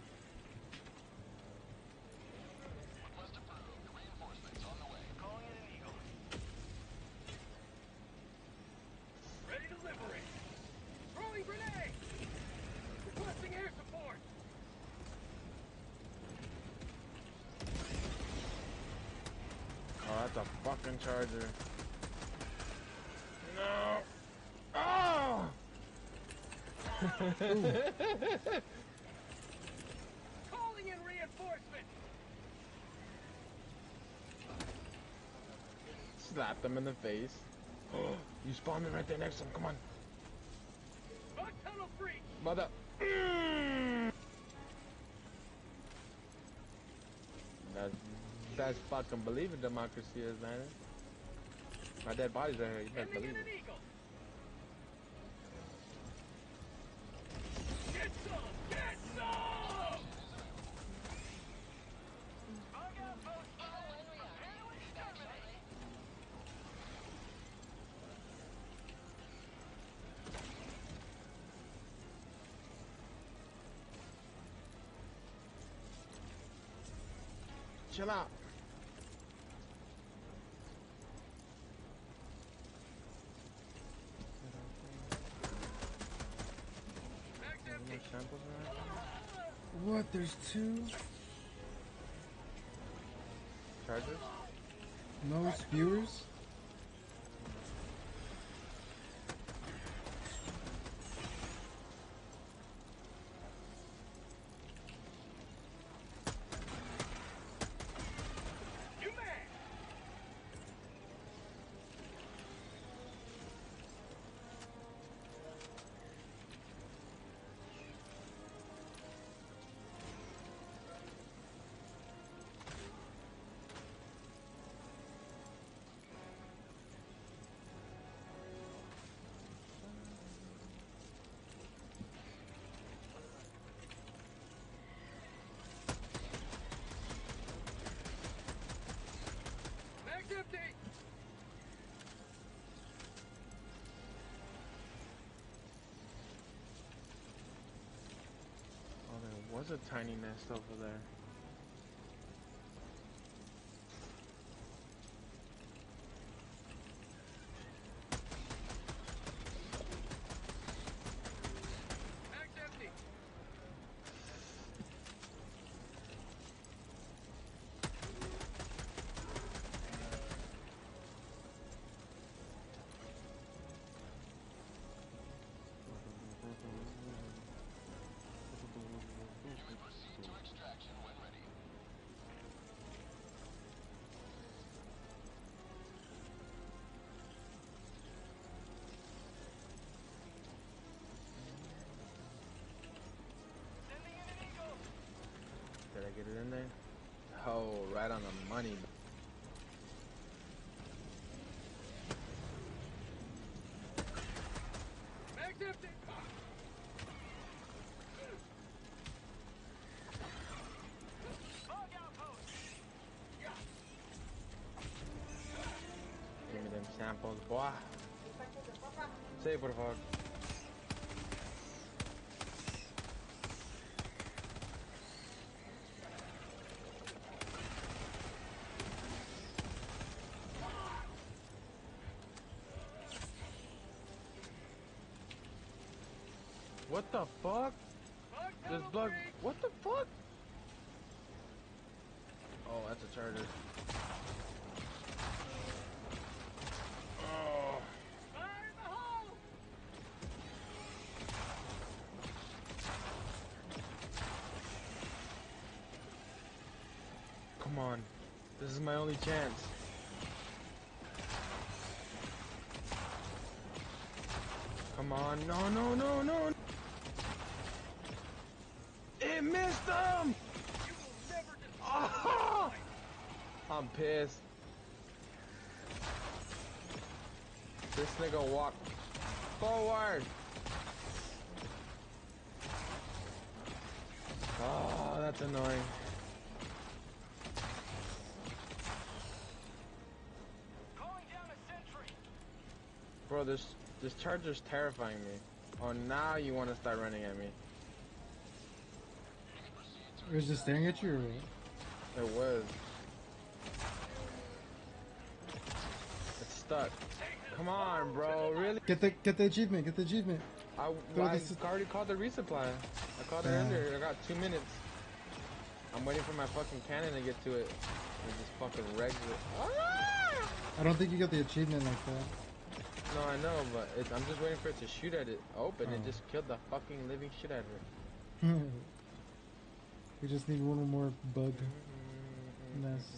Request approved. Reinforcements on the way. Calling in an eagle. Ready to liberate. Throwing grenade. Requesting air support. Oh, that's a fucking charger. No. Oh! Calling in reinforcement. Slapped him in the face. Oh, you spawned me right there next to him. Come on. Bug tunnel free. Mother. That's, that's fucking believe it democracy is, man. My dead body's right here. You better Sending believe in an it. eagle. Get some. Get some. Bug outpost spotted. Prepare to exterminate. Chill out. Bag's Any more empty. samples around? What? There's two? Chargers? No spewers? You man. Bag's empty. Oh, there was a tiny nest over there. Bag's empty. didn't they? Oh, right on the money. Mag's empty. Bug outpost. Give me them samples, boy. Sí, por favor. What the fuck? Bug This tunnel bug. free. What the fuck? Oh, that's a charger. Oh. Fire in the hole. Come on. This is my only chance. Come on. No, no, no, no. It missed him! You will never destroy Oh! I'm pissed. This nigga walked forward. Oh, that's annoying. calling down a sentry. Bro, this this charger's terrifying me. Oh, now you want to start running at me. It was just staring at you, or what? It was. It's stuck. Come on, bro. Really? Get the get the achievement. Get the achievement. I, Throw I this- already called the resupply. I called it Yeah. earlier. I got two minutes. I'm waiting for my fucking cannon to get to it. It just fucking regs it. Ah! I don't think you got the achievement like that. No, I know, but it's, I'm just waiting for it to shoot at it. Oh, and it Oh. just killed the fucking living shit out of it. We just need one more bug nest.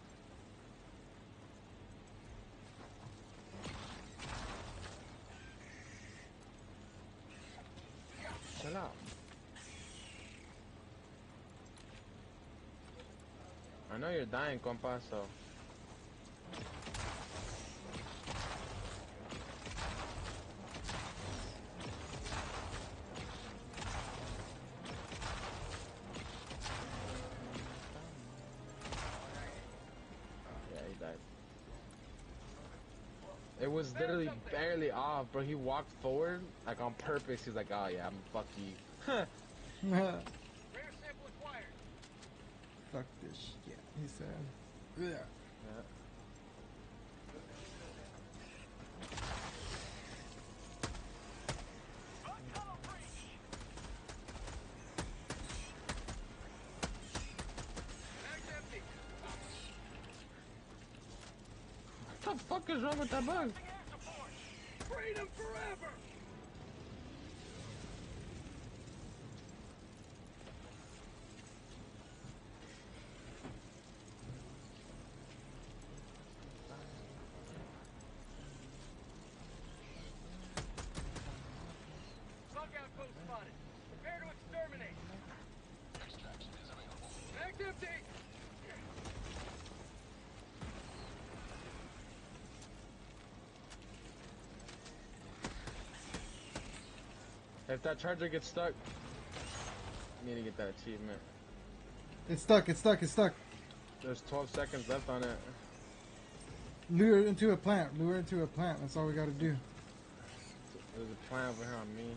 Chill out. I know you're dying, compa, so. Yeah, he died. It was literally barely off, bro. He walked forward, like on purpose. He's like, oh yeah, I'm fuck you. Rare sample acquired. Fuck this shit, he said. Yeah. Yeah. Bug tunnel breach. Mag's empty. What the fuck is wrong with that bug? Air support. Freedom forever. Bug outpost spotted. Prepare to exterminate. Extraction is available. Mag's empty. If that charger gets stuck, I need to get that achievement. It's stuck. It's stuck. It's stuck. There's twelve seconds left on it. Lure it into a plant. Lure it into a plant. That's all we got to do. There's a plan over here on me.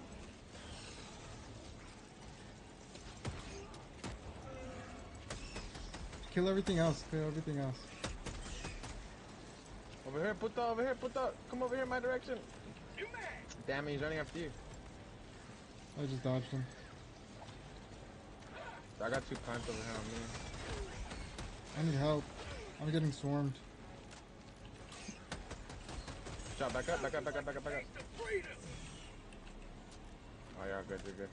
Kill everything else. Kill everything else. Over here, puta, over here, puta. Come over here in my direction. New mag. Damn it, he's running after you. I just dodged him. I got two plants over here on me. I need help. I'm getting swarmed. Shot, back up, back up, back up, back up, back up. Taste of freedom. Oh, yeah, good, good, good.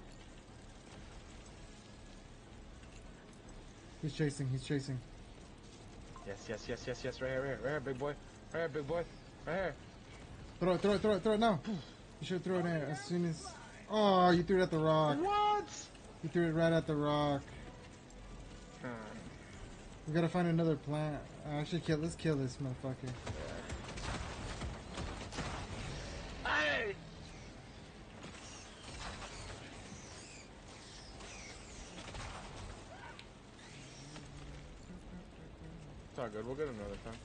He's chasing. He's chasing. Yes, yes, yes, yes, yes, right here, right here, right here, big boy. Right here, big boy. Right here. Throw it. Throw it. Throw it. Throw it now. You should throw it in as soon as. Oh, you threw it at the rock. What? You threw it right at the rock. Oh, We gotta find another plant. Uh, actually, kill. Let's kill this motherfucker. Hey! It's all good. We'll get another time.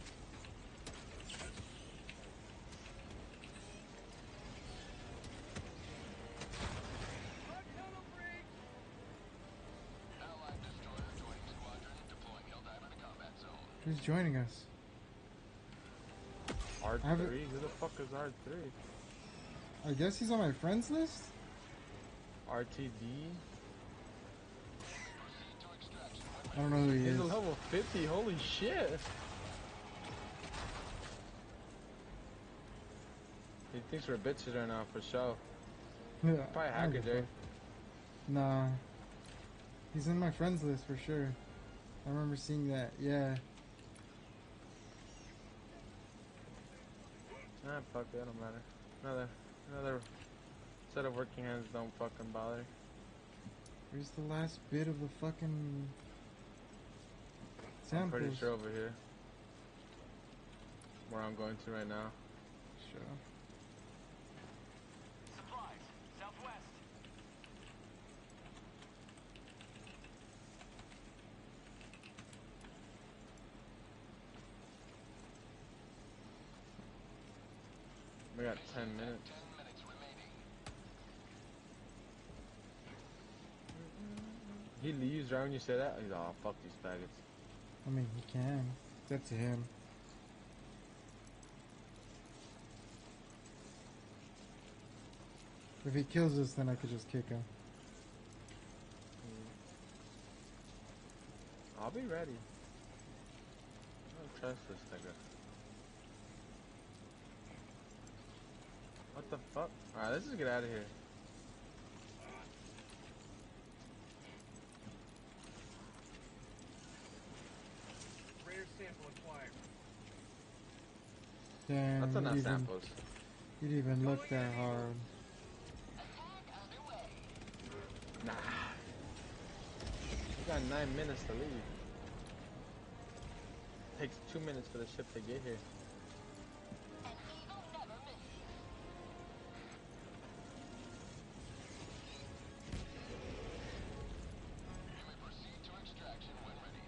Tunnel breach! Allied destroyer joining squadron, deploying helldiver to combat zone. Who's joining us? R I haven't- three? Who the fuck is R three? I guess he's on my friends list. R T D? Proceed to extraction when I don't know who he He's is. a level fifty. Holy shit. He thinks we're bitches right now for sure. Yeah, Probably I don't hacker give a Jay. fuck. Nah. He's in my friends list for sure. I remember seeing that. Yeah. Ah, fuck it, don't matter. Another, another set of working hands don't fucking bother. Where's the last bit of the fucking I'm samples? pretty sure over here. Where I'm going to right now. Sure. supplies, southwest. We got ten minutes. Ten minutes remaining. He leaves right when you say that. He's oh fuck these faggots. I mean, he can. It's up to him. If he kills us, then I could just kick him. I'll be ready. I don't trust this nigga. What the fuck? Alright, let's just get out of here. Rare sample acquired. Damn, That's you'd enough even, samples. you'd even look that hard. Attack underway. Nah. We got nine minutes to leave. Takes two minutes for the ship to get here. An evil never misses. You may proceed to extraction when ready.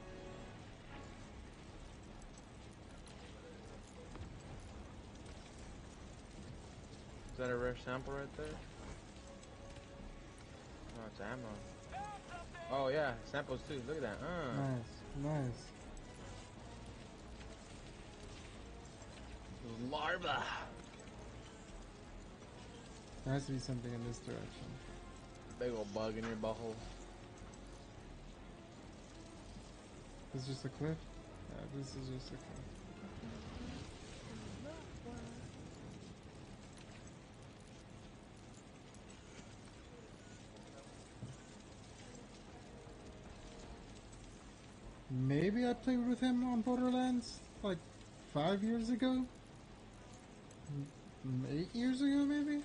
Is that a rare sample right there? Oh, it's ammo. Oh yeah, samples too. Look at that. Uh. Nice, nice. Larva. There has to be something in this direction. Big ol' bug in your butthole. This is just a cliff? Yeah, this is just a cliff. Maybe I played with him on Borderlands like five years ago? M- Eight years ago, maybe?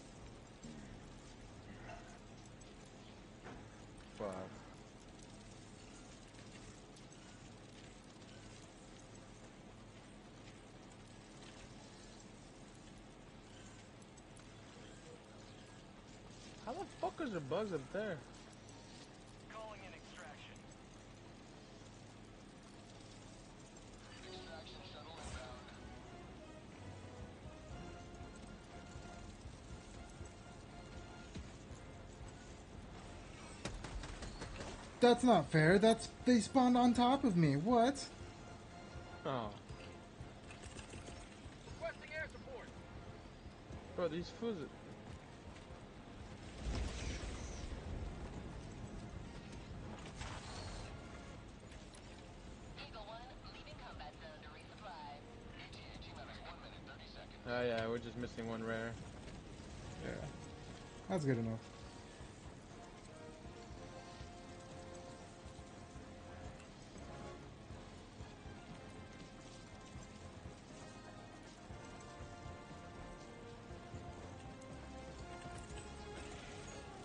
Fuck. How the fuck is there bugs up there? Calling in extraction. Extraction shuttle inbound. That's not fair. That's they spawned on top of me. What? Oh. Requesting air support. Bro, these fools. Eagle one, leaving combat zone to resupply. E T A T minus one minute, thirty seconds. Oh yeah, we're just missing one rare. Yeah. That's good enough.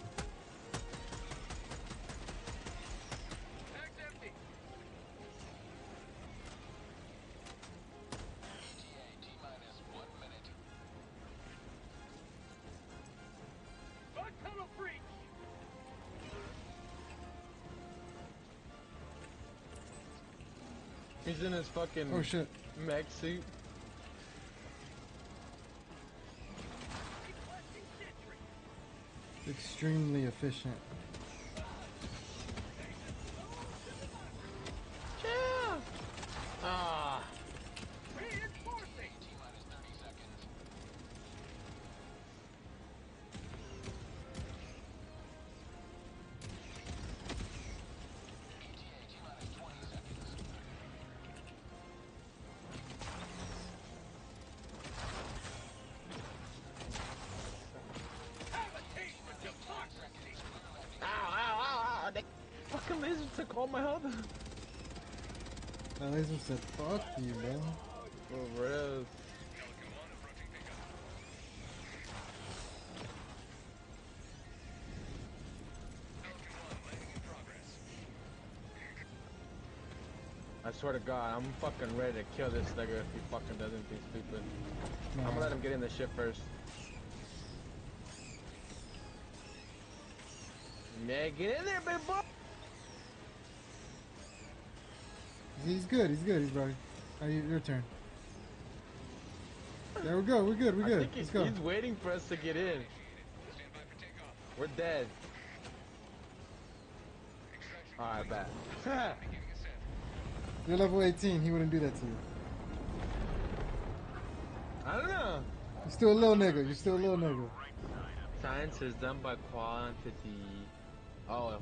Bag's empty. He's in his fucking Oh shit. mech suit. Requesting sentry. Extremely efficient. Chill. Ah. Reinforcing. T-minus thirty seconds. E T A T-minus twenty seconds. Have a taste of democracy. Ow, ow, ow, ow. They fucking laser took all my health. That laser said, fuck you, bro. For real. I swear to God, I'm fucking ready to kill this nigga if he fucking does anything stupid. I'm gonna let him get in the ship first. Yeah, get in there, big boy. He's good, he's good, he's ready. Oh, you- your turn. There we go, we're good, we're I good. think he- Let's go. he's waiting for us to get in. We're dead. Alright, bet. You're level eighteen, he wouldn't do that to you. I don't know. You're still a little nigga, you're still a little nigga. Science is done by quantity. Oh.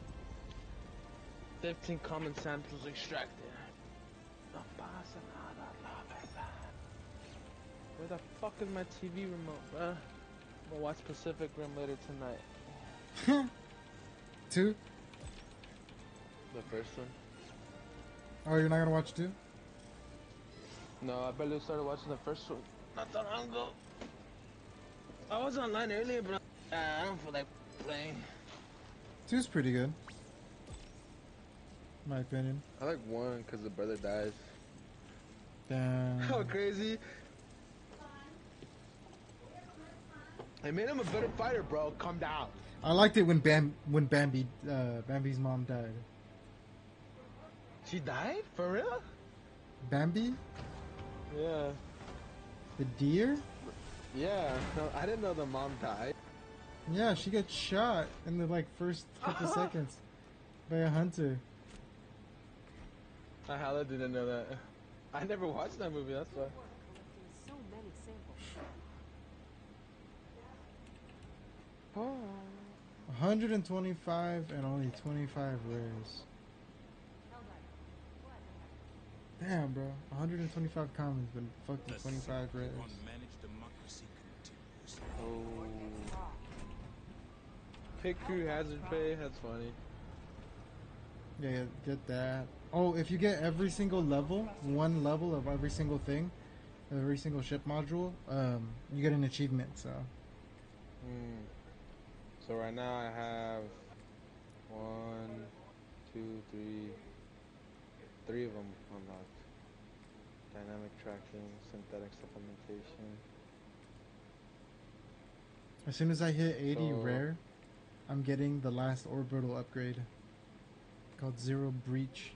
fifteen common samples extracted. No pasa nada, la verdad. Where the fuck is my T V remote, bruh? I'm gonna watch Pacific Rim later tonight. Two? The first one? Oh, you're not gonna watch two? No, I barely started watching the first one not that long ago. I was online earlier, but uh, I don't feel like playing. Two's pretty good. In my opinion. I like one because the brother dies. Damn. How crazy! I made him a better fighter, bro. Calm down. I liked it when Bam when Bambi uh, Bambi's mom died. She died? For real? Bambi? Yeah. The deer? Yeah. No, I didn't know the mom died. Yeah, she gets shot in the like first couple seconds by a hunter. I hella didn't know that. I never watched that movie, that's why. Collecting so many samples. one hundred twenty-five and only twenty-five rares. Damn, bro. one hundred twenty-five commons, but fucking twenty-five rares. Unmanaged democracy continues. Oh. Pit crew hazard pay, that's funny. Yeah, yeah, get that. Oh, if you get every single level, one level of every single thing, every single ship module, um, you get an achievement, so. Hmm. So right now I have one, two, three, three of them unlocked. Dynamic tracking, synthetic supplementation. As soon as I hit eighty So- rare, I'm getting the last orbital upgrade called Zero Breach.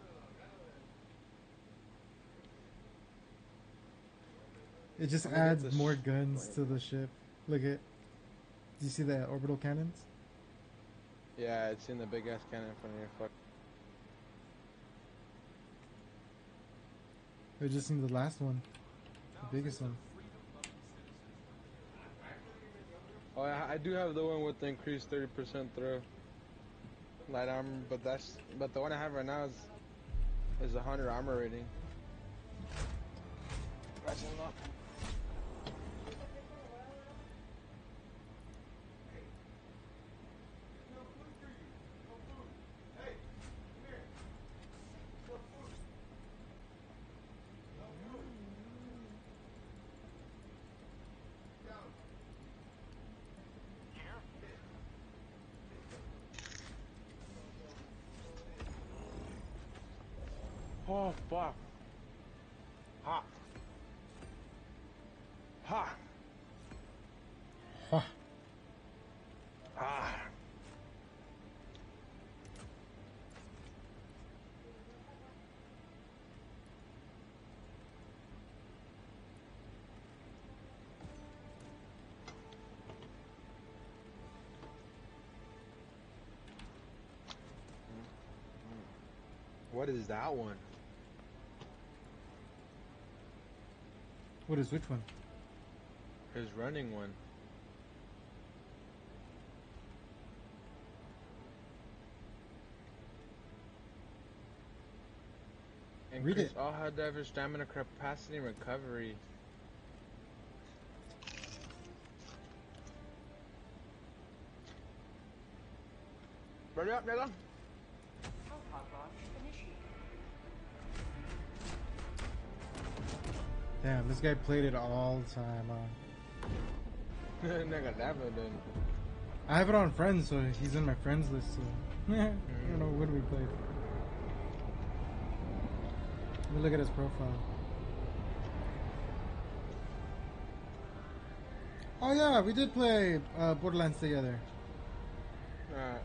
It just I'm gonna get adds this more sh- guns to the ship. Look at. Do you see the orbital cannons? Yeah, it's in the big ass cannon in front of your fuck. Or just in the last one, the biggest one. Oh, I, I do have the one with the increased thirty percent throw. Light armor, but that's but the one I have right now is is a hundred armor rating. Imagine luck. Oh fuck. Hot. Hot. Huh. Ah. What is that one? What is which one? His running one. Read Increase it. all helldivers stamina capacity and recovery. Ready up, nigga. Hellpod launch initiated. Damn, this guy played it all the time. Uh, Nigga, never did. I have it on friends, so he's in my friends list. So I don't know when we played. Let me look at his profile. Oh yeah, we did play uh, Borderlands together. Alright.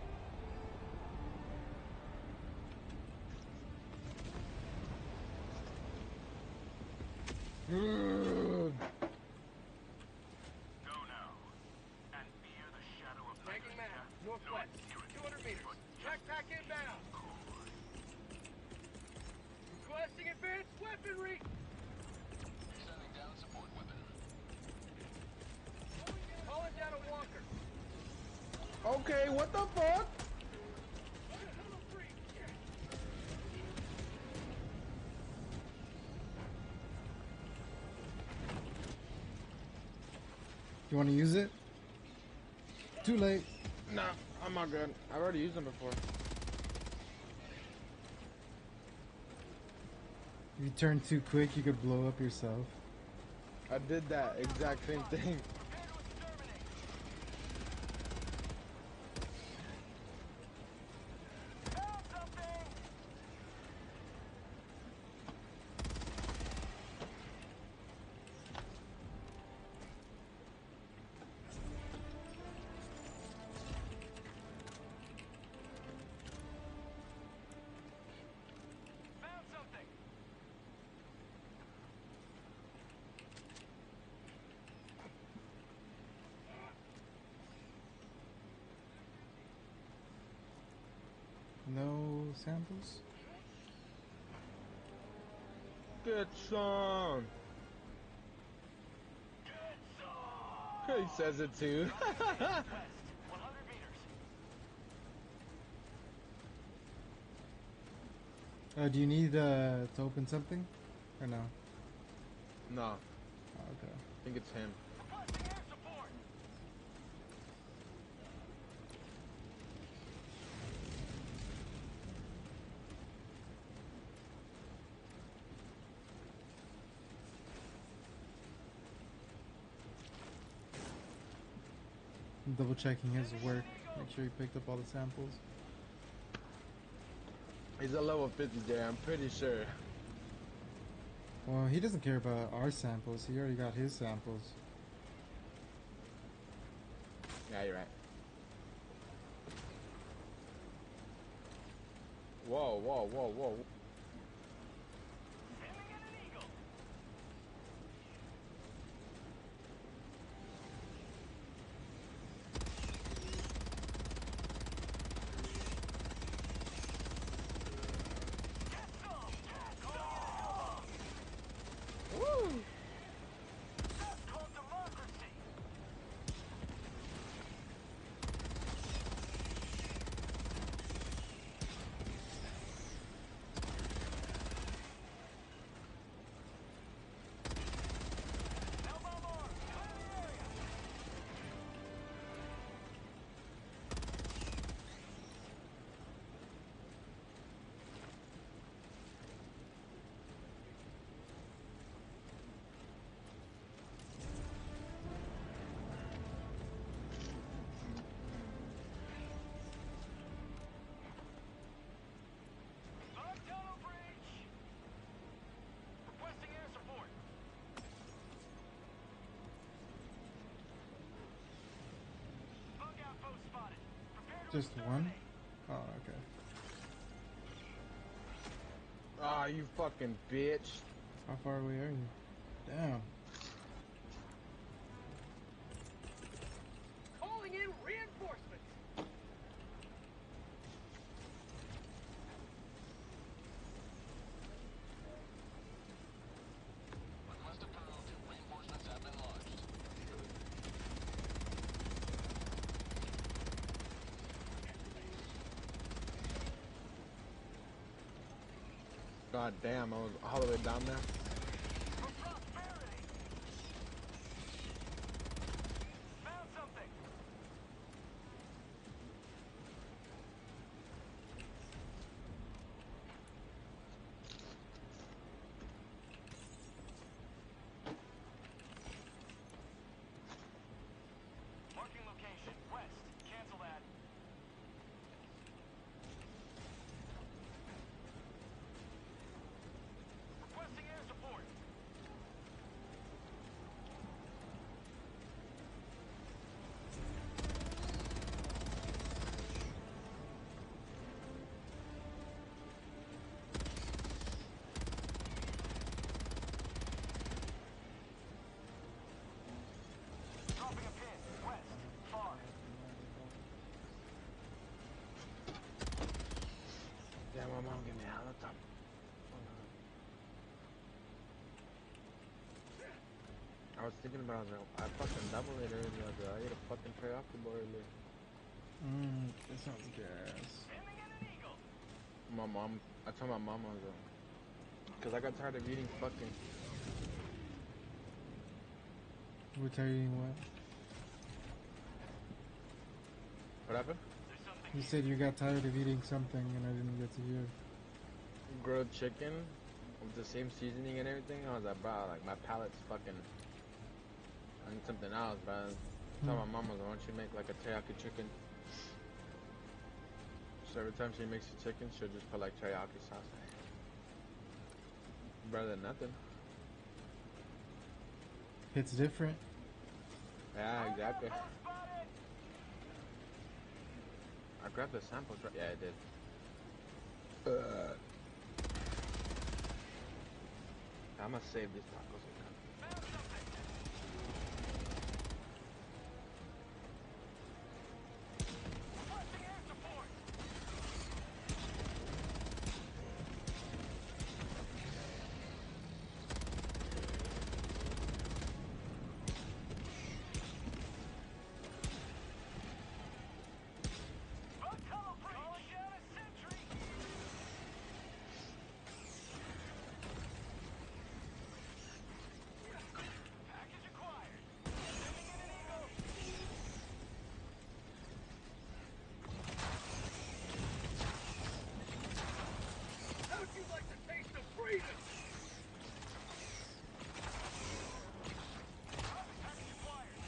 Go now. And fear the shadow of night. Tagging map, northwest, two hundred meters. Backpack inbound. Requesting advanced weaponry. Sending down support weapon. Calling down a walker. Okay, what the fuck? Tunnel free. You want to use it? Too late. Nah, I'm not good. I've already used them before. If you turn too quick, you could blow up yourself. I did that exact same thing. Found something. No samples? Good song. He says it too. West, one hundred meters. Uh, do you need uh, to open something? Or no? No, I Oh, okay. think it's him. Requesting air support. I'm double checking his work. Make sure he picked up all the samples. He's a level fifty J, I'm pretty sure. Well, he doesn't care about our samples. He already got his samples. Yeah, you're right. Whoa, whoa, whoa, whoa. Sending in an eagle. Get some. Get some. Woo! That's called democracy. Elbow arm. Clear the area. Bug tunnel breach. Requesting air support. Bug outpost spotted. Prepare to Just one? exterminate. Oh, okay. Ah, you fucking bitch. How far away are you? Damn. Calling in reinforcements. God damn, I was all the way down there. For prosperity. Found something. Marking location. West. Cancel that. Requesting air support. Dropping a pin. West. Far. Damn, my mom gave me a hella top. I was thinking about it. I fucking doubled it earlier. Like, I ate a fucking teriyaki bowl earlier. Mmm, that sounds gas. Aiming at an eagle. My mom, I told my mom I was, uh, cause I got tired of eating fucking. We're tired of eating what? What happened? There's something. You said you got tired of eating something and I didn't get to hear. Grilled chicken with the same seasoning and everything. I was like, bro, like my palate's fucking. I need something else, bro. I told Hmm. my mom, I was like, why don't you make like a teriyaki chicken? So every time she makes the chicken, she'll just put like teriyaki sauce in it. Better than nothing. It's different. Yeah, exactly. Outpost spotted. I grabbed the samples, right? Yeah, I did. Uh, I'm gonna save these tacos. Found something. Requesting air support. Bug tunnel breach. Calling down a sentry. Package acquired. Sending in an eagle. How'd you like the taste of freedom? Package acquired.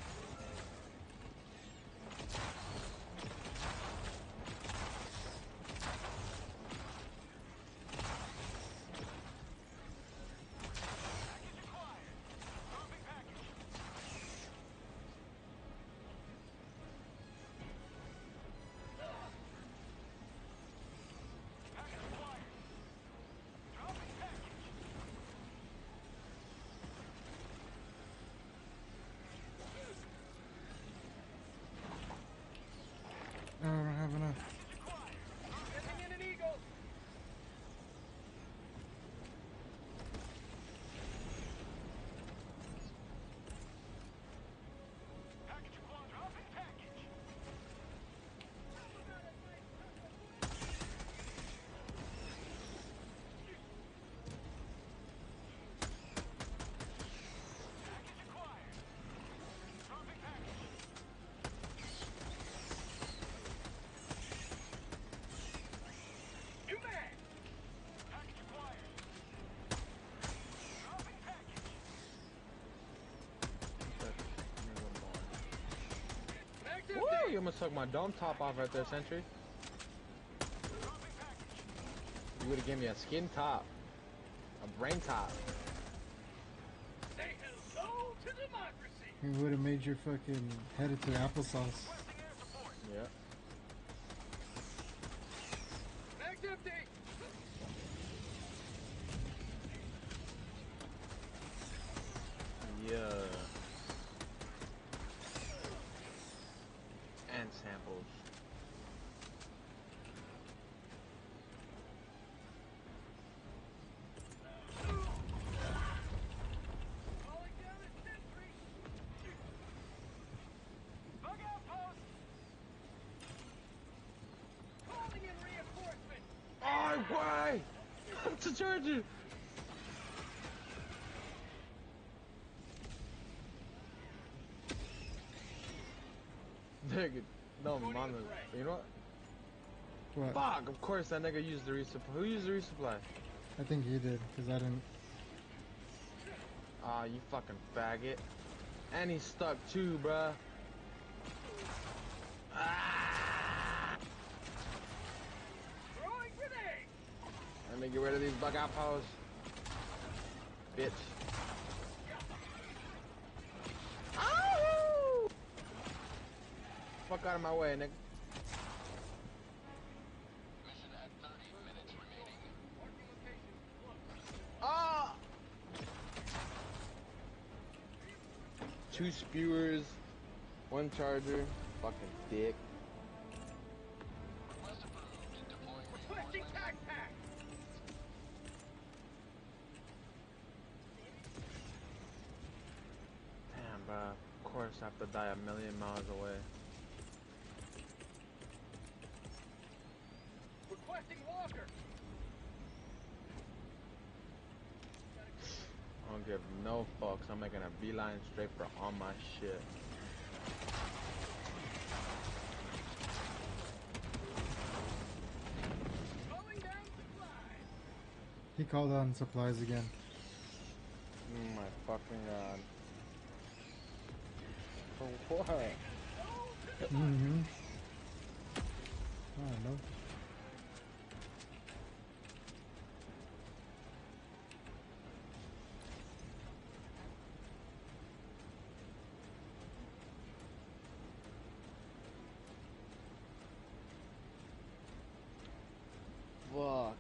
Package acquired. Dropping package. Package acquired. Dropping package. I don't have enough. Package acquired. Sending in an eagle. Package acquired. Dropping package. Package acquired. Dropping package. New mag. Package acquired. Dropping package. Mag's Woo! empty. You almost took my dome top off right there, Sentry. Dropping package. You would have given me a skin top, a brain top. Say hello to democracy. It would have made your fucking head into applesauce. Requesting air support. Yeah. Mag's empty. Yeah. And samples. Calling down a sentry. Bug outpost. It's a charger! Nigga, no, mama. You know what? What? Fuck, of course that nigga used the resupply. Who used the resupply? I think he did, because I didn't. Ah, you fucking faggot. And he's stuck too, bruh. Ah! Throwing grenade! Let me get rid of these bug outposts. Bitch. Ow! Fuck out of my way, nigga. Mission at thirty minutes remaining. Marking location. Look. Ah! Two spewers, one charger, fucking dick. Request approved. Deploying Requesting tac pack! Damn, bruh. Of course I have to die a million miles away. Requesting walker! I don't give no fucks. I'm making a beeline straight for all my shit. Calling down supplies! He called on supplies again. Oh my fucking god. For what? Mm-hmm. I don't know. Fuck.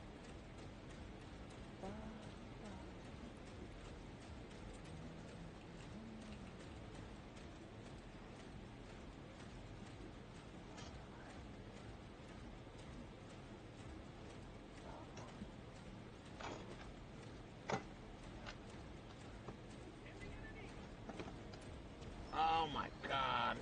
Oh my god.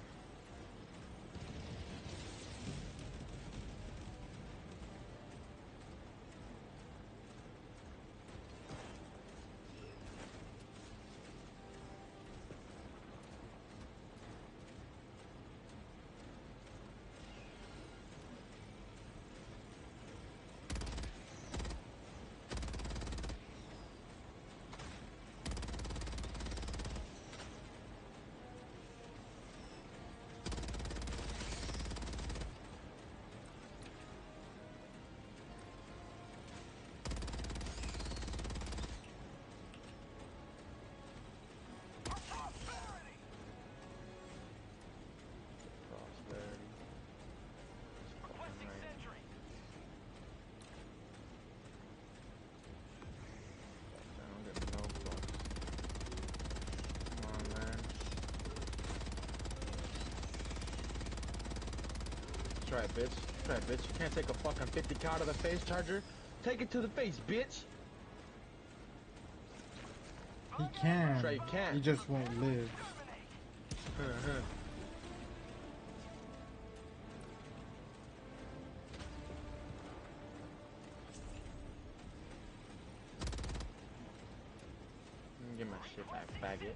Prosperity. Requesting sentry! I don't give no fucks. Come on, man. That's right, bitch. That's right, bitch. You can't take a fucking fifty cal to the face, Charger. Take it to the face, bitch. He can. That's right, you can't. He just won't live. Uh-huh. Get my shit back, faggot.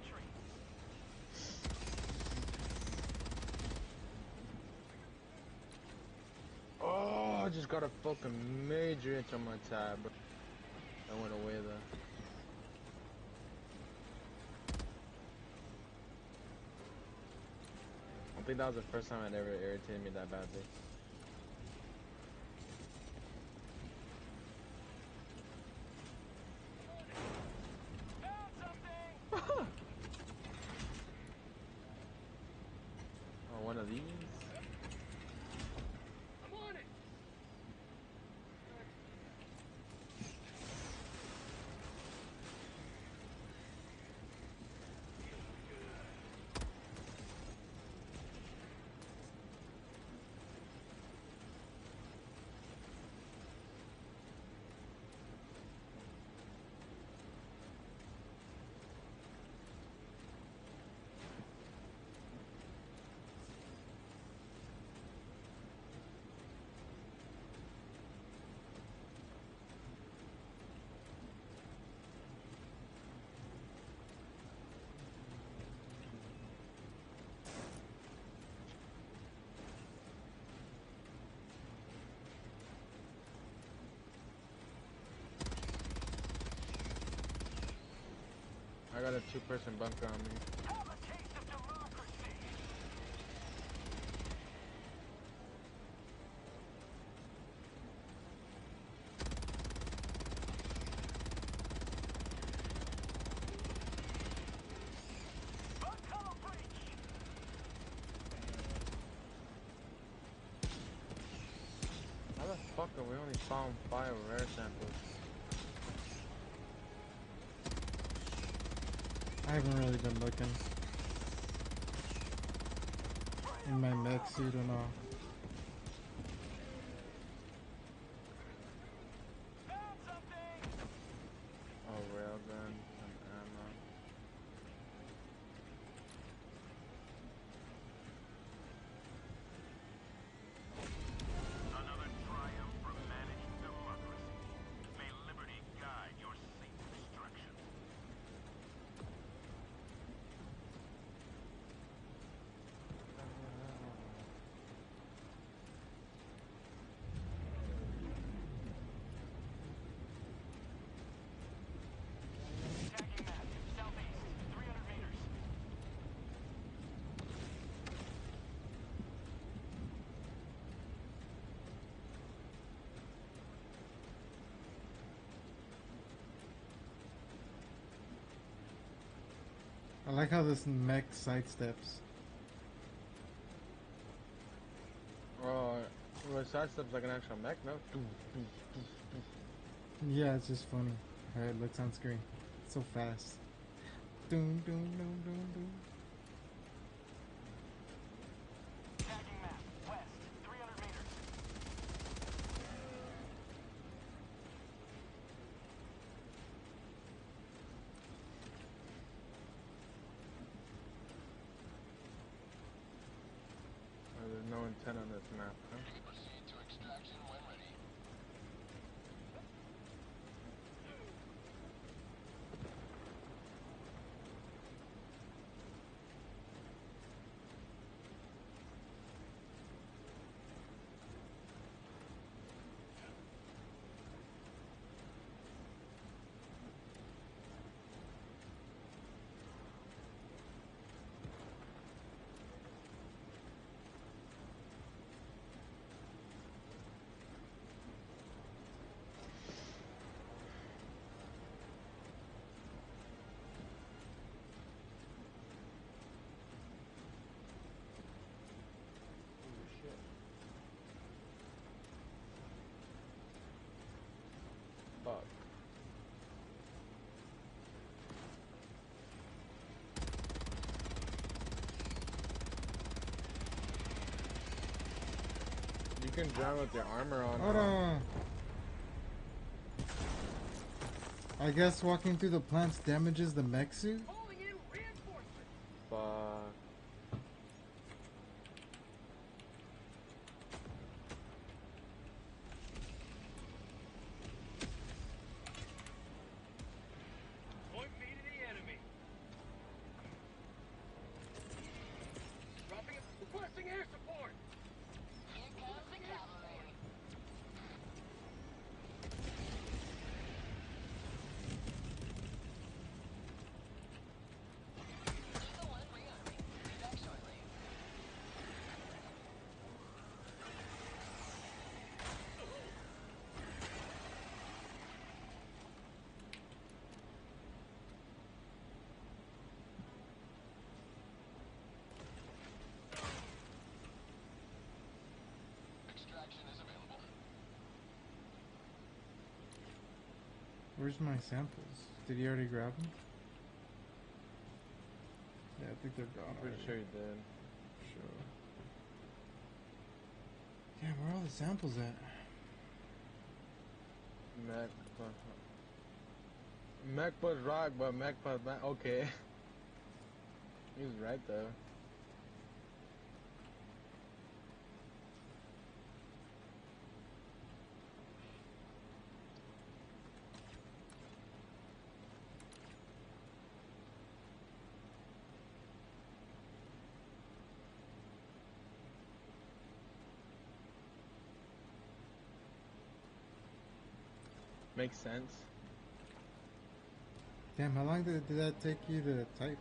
Oh, I just got a fucking major itch on my tab, bro. I went away though. I think that was the first time it ever irritated me that badly. Found something! Oh, one of these? I'm on it! I got a two-person bunker on me. Have a taste of democracy. Tunnel breach. How the fuck are we only found five rare samples? I haven't really been looking in my mech suit and all. Found something. Oh, railgun, some ammo. Another triumph for managed democracy. May liberty guide your safe destruction. Tagging map, southeast, three hundred meters. I like how this mech sidesteps. Oh, well, side steps like an actual mech, no? Yeah, it's just funny how it looks on screen. It's so fast. Doom, doom, doom, doom, doom. Tagging map, west, three hundred meters. Oh, there's no intent on this map, huh? Proceed to extraction when ready. Holy shit. Fuck. You can drown with your armor on. Hold huh? on. I guess walking through the plants damages the mech suit? Calling in reinforcements. Fuck. Point me to the enemy. Dropping it. Requesting air support. Here comes the cavalry. Eagle one rearming. Be back shortly. Extraction is available. Where's my samples? Did he already grab them? Yeah, I think they're gone. Pretty already. sure you did. Sure. Yeah, where are all the samples at? Mech. Mech plus rock, but mech plus ma- okay. He was right though. Makes sense. Damn, how long did, did that take you to type?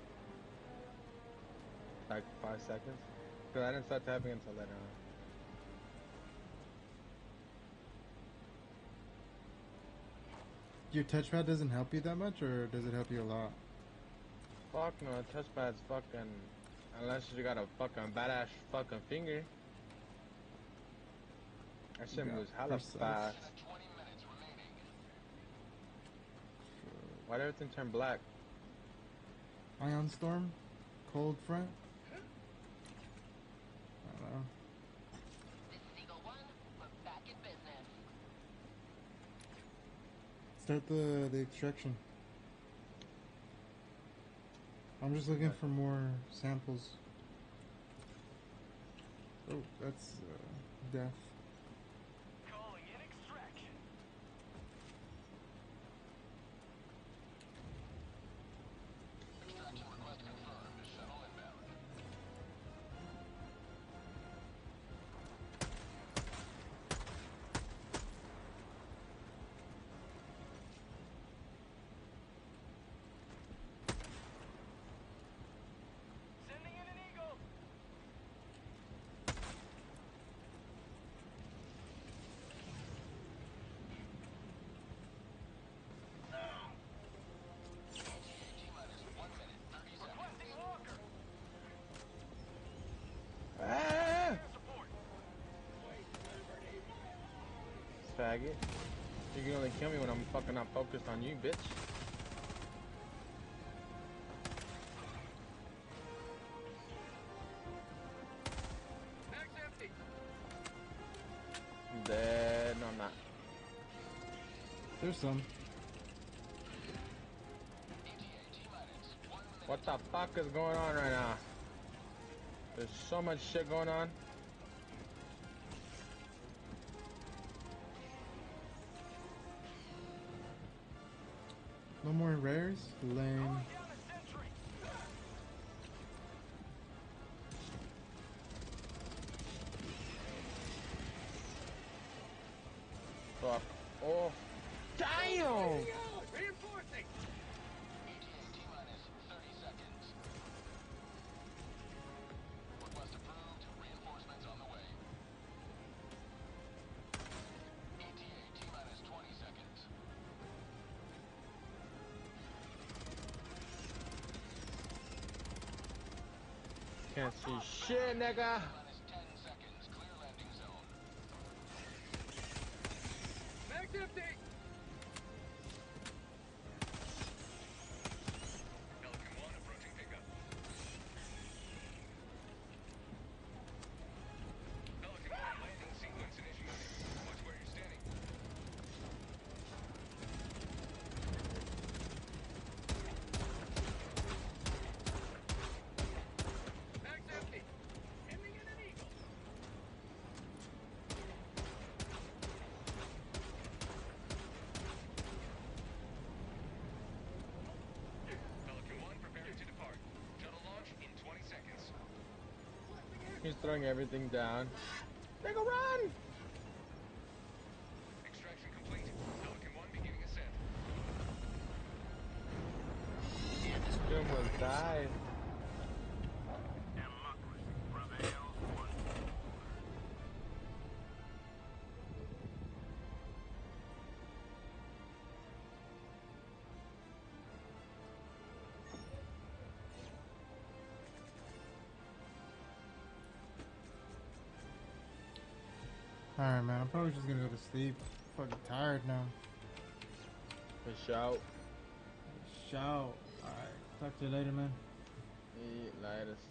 Like five seconds. Cause I didn't start typing until later on. Your touchpad doesn't help you that much, or does it help you a lot? Fuck no, touchpad's fucking. Unless you got a fucking badass fucking finger. That shit You got moves hella precise. fast. Why'd everything turn black? Ion storm? Cold front? I don't know. This is Eagle One. We're back in business. Start the, the extraction. I'm just looking for more samples. Oh, that's uh, death. Calling in extraction. Extraction request confirmed. Shuttle inbound. Sending in an eagle. Requesting walker. Ah! Air support. Faggot. You can only kill me when I'm fucking not focused on you, bitch. Mag's empty. I'm dead. No, I'm not. There's some. What the fuck is going on right now? There's so much shit going on. No more rares? Lame. Calling down a sentry. Fuck. Oh. Damn! Reinforcing. Request approved. Reinforcements on the way. E T A T minus twenty seconds. Can't see shit, nigga. Minus ten seconds. Clear landing zone. Mag's empty. Pelican one approaching pickup. Pelican one landing sequence initiated. Watch where you're standing. Mag's empty. Sending in an eagle. Pelican one preparing to depart. Shuttle launch in twenty seconds. He's throwing everything down. Nigga, run! Extraction complete. Pelican one beginning ascent. You almost died. Democracy prevails once more. Alright, man. I'm probably just gonna go to sleep. Fucking tired now. For shout. Shout. Alright. Talk to you later, man. Eat, lightest.